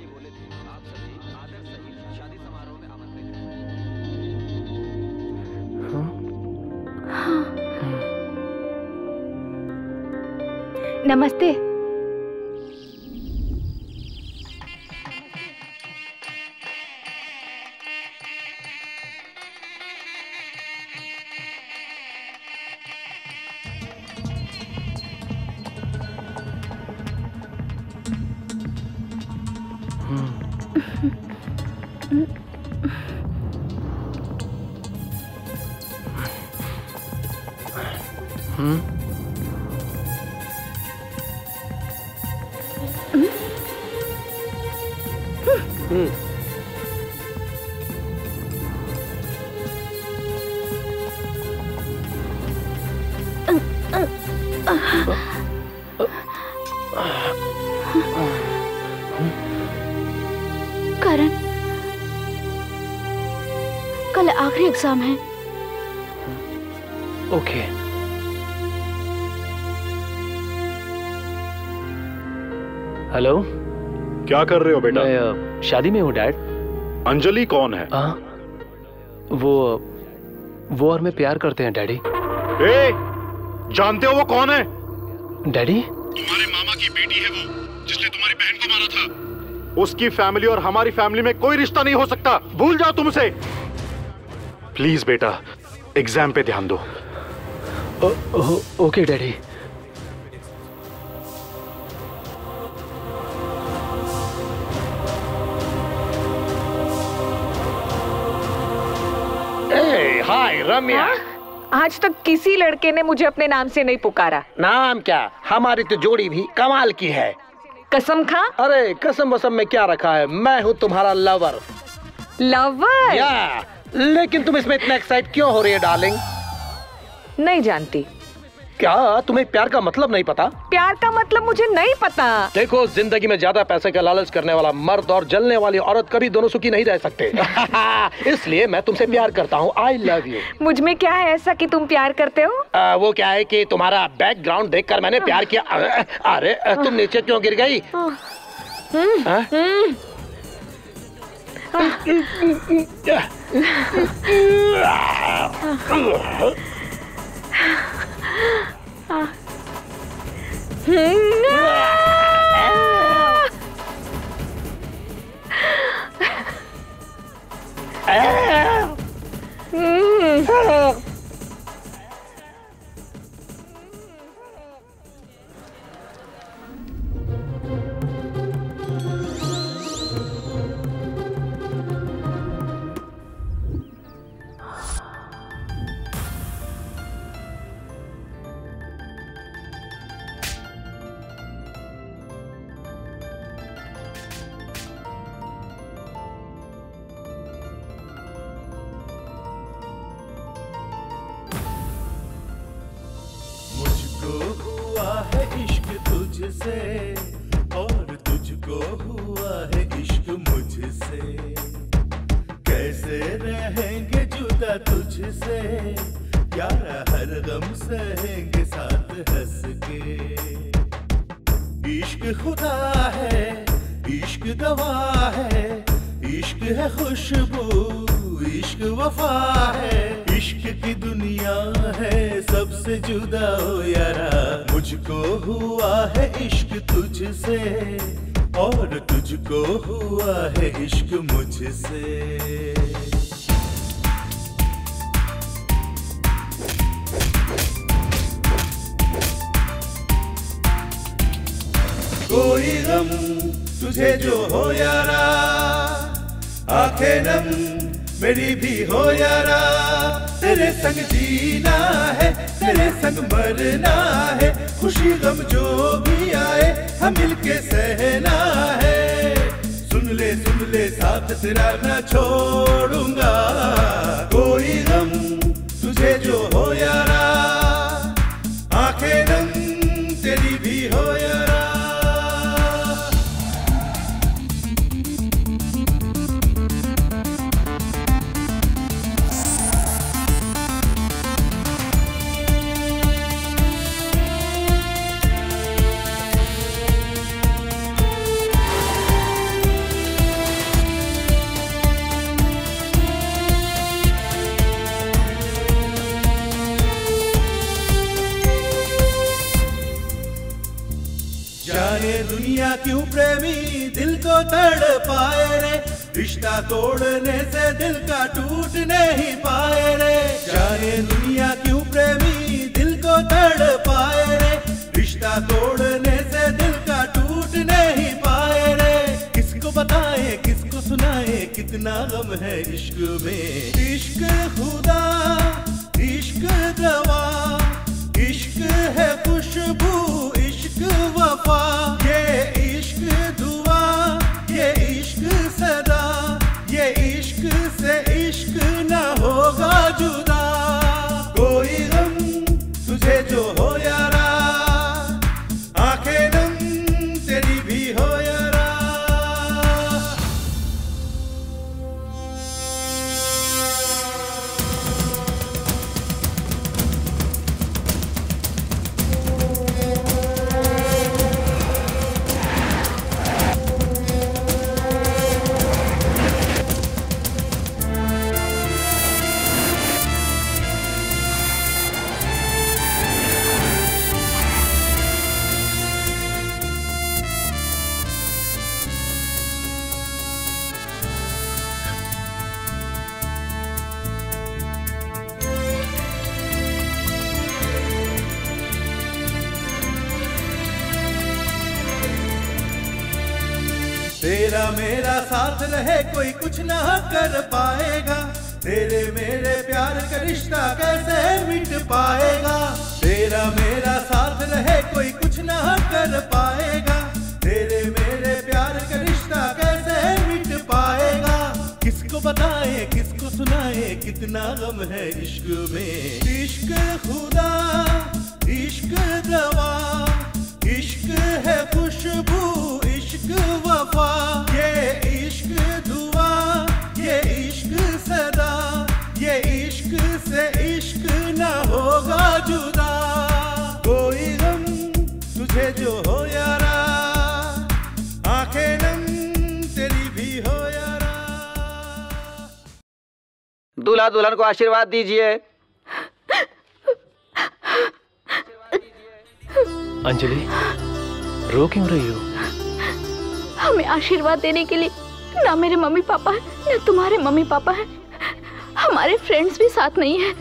नमस्ते। कल आखिरी एग्जाम है। ओके। हेलो, क्या कर रहे हो बेटा? मैं शादी में हूँ डैड। अंजलि कौन है? आ, वो वो और मैं प्यार करते हैं डैडी। ए, जानते हो वो कौन है? डैडी? तुम्हारे मामा की बेटी है वो, जिसने तुम्हारी बहन को मारा था। उसकी फैमिली और हमारी फैमिली में कोई रिश्ता नहीं हो सकता। भूल जाओ तुम उसे। प्लीज बेटा, एग्जाम पे ध्यान दो। Oh, oh, okay daddy. Hi Ramya. आज तक किसी लड़के ने मुझे अपने नाम से नहीं पुकारा। नाम क्या? हमारी तो जोड़ी भी कमाल की है। कसम खा। अरे कसम वसम में क्या रखा है, मैं हूँ तुम्हारा लवर। लवर? या, लेकिन तुम इसमें इतना एक्साइट क्यों हो रही है डार्लिंग? नहीं जानती। क्या तुम्हें प्यार का मतलब नहीं पता? प्यार का मतलब मुझे नहीं पता। देखो, जिंदगी में ज्यादा पैसे का लालच करने वाला मर्द और जलने वाली औरत कभी दोनों सुखी नहीं रह सकते। इसलिए मैं तुमसे प्यार करता हूँ। I love you. मुझ में क्या है ऐसा कि तुम प्यार करते हो? आ, वो क्या है कि तुम्हारा बैकग्राउंड देखकर मैंने प्यार किया। अरे तुम नीचे क्यों गिर गई? तुझसे और तुझको हुआ है इश्क मुझसे, कैसे रहेंगे जुदा तुझसे यारा, हर गम सहेंगे साथ हंस के। इश्क खुदा है, इश्क दवा है, इश्क है खुशबू, इश्क वफा है, इश्क की दुनिया है सबसे जुदा हो यारा। मुझको हुआ है इश्क तुझसे और तुझको हुआ है इश्क मुझसे। कोई गम तुझे जो हो यारा, आंखें नम मेरी भी हो यारा, तेरे संग जीना है, तेरे संग मरना है, खुशी गम जो भी आए हम मिलके सहना है। सुन ले सुन ले साथ तेरा ना छोड़ूंगा, कोई गम तुझे जो हो यारा, आंखें नम तेरी भी हो यारा। जाने दुनिया क्यों प्रेमी दिल को तड़ पाए रे, रिश्ता तोड़ने से दिल का टूट नहीं पाए रे। जाने दुनिया क्यों प्रेमी दिल को तड़ पाए रे, रिश्ता तोड़ने से दिल का टूट नहीं पाए रे। किसको बताए किसको सुनाए कितना गम है इश्क में। इश्क खुदा, इश्क दवा, इश्क है खुशबू, इश्क वफा, ये इश्क दुआ, ये इश्क सदा, ये इश्क से इश्क न होगा जुदा। कोई गम तुझे जो हो यारा, आंखें नम तेरी भी हो यारा। तेरा मेरा साथ रहे कोई कुछ ना कर पाएगा, तेरे मेरे प्यार का रिश्ता कैसे मिट पाएगा। तेरा मेरा साथ रहे कोई कुछ ना कर पाएगा, तेरे मेरे प्यार का रिश्ता कैसे मिट पाएगा। किसको बताए किसको सुनाए कितना गम है इश्क में। इश्क खुदा इश्क दवा इश्क है खुशबू इश्क वफा, ये इश्क दुआ ये इश्क सदा, ये इश्क से इश्क न होगा जुदा। कोई गम तुझे जो हो यारा, आंखें नम तेरी भी हो यारा। दूल्हा दुल्हन को आशीर्वाद दीजिए। अंजलि, रो क्यों रही हो? हमें आशीर्वाद देने के लिए ना मेरे मम्मी पापा है ना तुम्हारे मम्मी पापा है, हमारे फ्रेंड्स भी साथ नहीं है।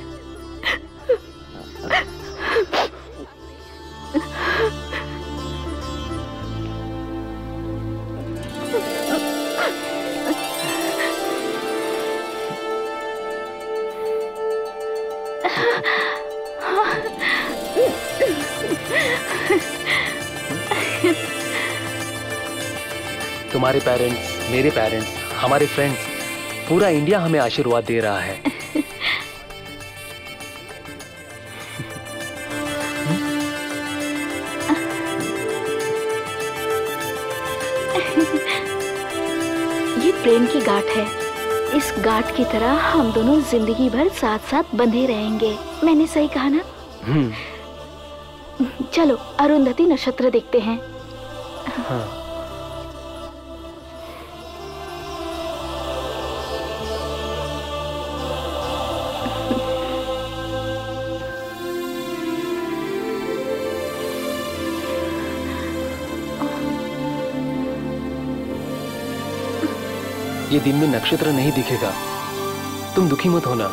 तुम्हारे पेरेंट्स, मेरे पेरेंट्स, हमारे फ्रेंड्स, पूरा इंडिया हमें आशीर्वाद दे रहा है। ये प्रेम की गांठ है, इस गांठ की तरह हम दोनों जिंदगी भर साथ साथ बंधे रहेंगे। मैंने सही कहा ना? चलो अरुंधति नक्षत्र देखते हैं। हाँ। ये दिन में नक्षत्र नहीं दिखेगा, तुम दुखी मत होना।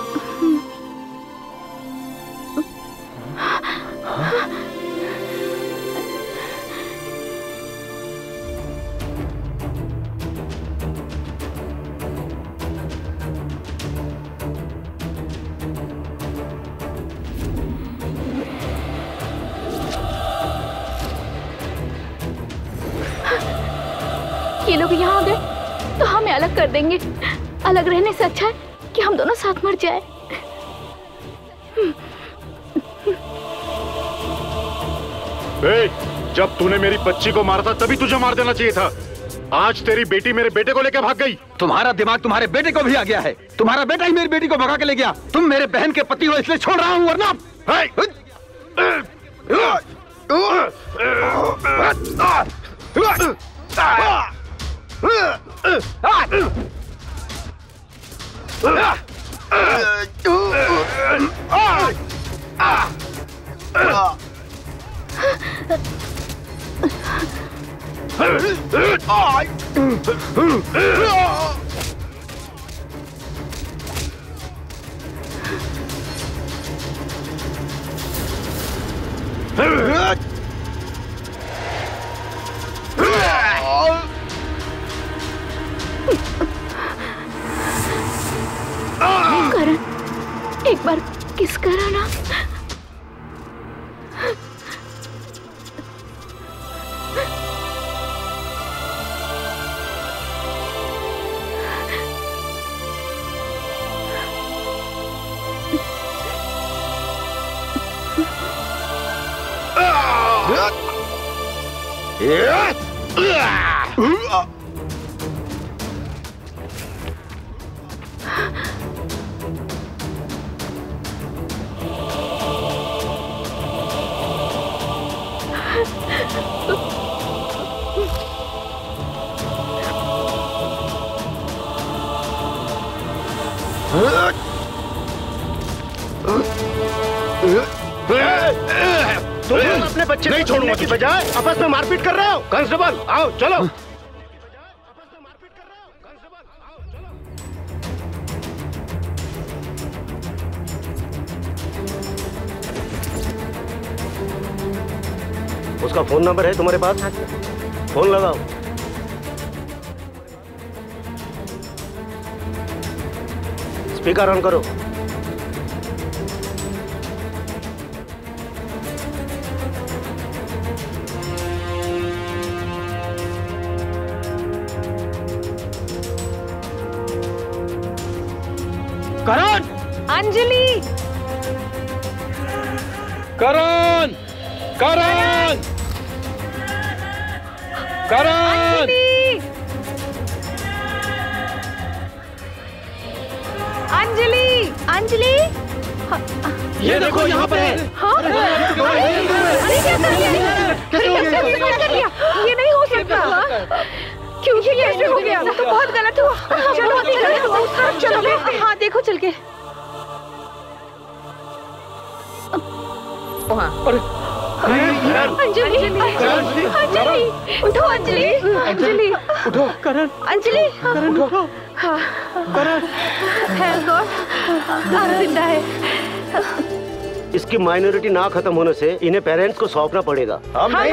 ये लोग यहाँ आ गए तो हमें अलग कर देंगे। अलग रहने से अच्छा है कि हम दोनों साथ मर जाए। ए, जब तूने मेरी बच्ची को मारा था तभी तुझे मार देना चाहिए था। आज तेरी बेटी मेरे बेटे को लेकर भाग गई। तुम्हारा दिमाग तुम्हारे बेटे को भी आ गया है। तुम्हारा बेटा ही मेरी बेटी को भगा के ले गया। तुम मेरे बहन के पति हो इसलिए छोड़ रहा हूँ, वरना करण, एक बार किस करो ना। तुम अपने बच्चे नहीं छोड़ने की बजाय आपस में मारपीट कर रहे हो। कांस्टेबल आओ चलो। उसका फोन नंबर है तुम्हारे पास? फोन लगाओ। स्पीकर ऑन करो। करण, अंजलि, करण, करण, करण, अंजलि, अंजलि, ये देखो यहाँ पर है। हाँ? अरे क्या कर दिया? क्या कर दिया? ये नहीं हो सकता। क्यों ये कैसे हो गया? तो बहुत गलत हुआ। चलो गलत हुआ। चलो देखते हैं। हाँ देखो चल के। अंजलि, अंजलि, अंजलि, उठो अंजलि, अंजलि, उठो। करण, अंजलि, करण उठो। हाँ, करण, थैंक गॉड, दादा जिंदा है। इसकी माइनॉरिटी ना खत्म होने से इन्हें पेरेंट्स को सौंपना पड़ेगा। हम नहीं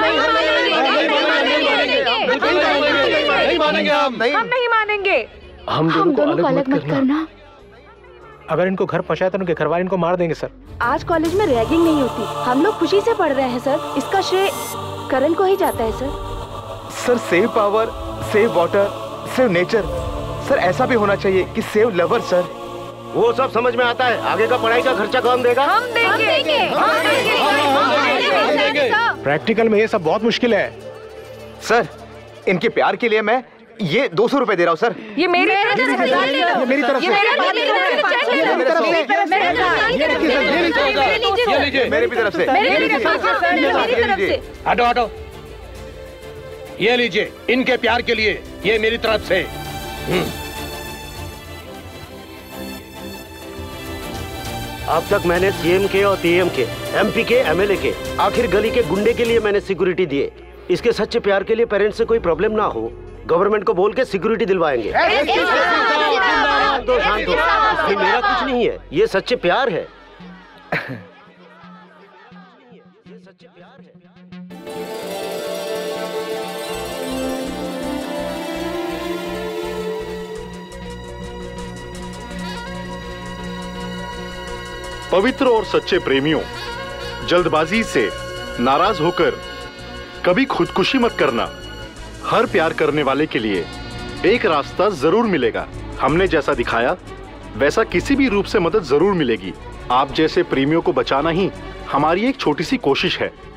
मानेंगे, हम नहीं मानेंगे। हम दोनों को अलग मत करना। अगर इनको घर पहुंचाए तो उनके घर वाले इनको मार देंगे सर। आज कॉलेज में रैगिंग नहीं होती, हम लोग खुशी से पढ़ रहे हैं सर। इसका श्रेय करण को ही जाता है sir. Sir save power, save water, save nature. Sir ऐसा भी होना चाहिए कि सेव लवर सर। वो सब समझ में आता है, आगे का पढ़ाई का खर्चा कौन देगा? हम देंगे, हम देंगे। प्रैक्टिकल में ये सब बहुत मुश्किल है सर। इनके प्यार के लिए मैं ये दो सौ रुपए दे रहा हूँ सर। ये मेरी तरफ से, ये मेरी तरफ से, मेरी भी तरफ से। हटो हटो, ये लीजिए इनके प्यार के लिए, ये मेरी तरफ से। अब तक मैंने सीएम के और पीएम के, एमपी के, एमएलए के, आखिर गली के गुंडे के लिए मैंने सिक्योरिटी दिए। इसके सच्चे प्यार के लिए पेरेंट्स से कोई प्रॉब्लम ना हो, गवर्नमेंट को बोल के सिक्योरिटी दिलवाएंगे। शांत हो, शांत हो। इसमें मेरा कुछ नहीं है, ये सच्चे प्यार है। पवित्र और सच्चे प्रेमियों, जल्दबाजी से नाराज होकर कभी खुदकुशी मत करना। हर प्यार करने वाले के लिए एक रास्ता जरूर मिलेगा। हमने जैसा दिखाया वैसा किसी भी रूप से मदद जरूर मिलेगी। आप जैसे प्रेमियों को बचाना ही हमारी एक छोटी सी कोशिश है।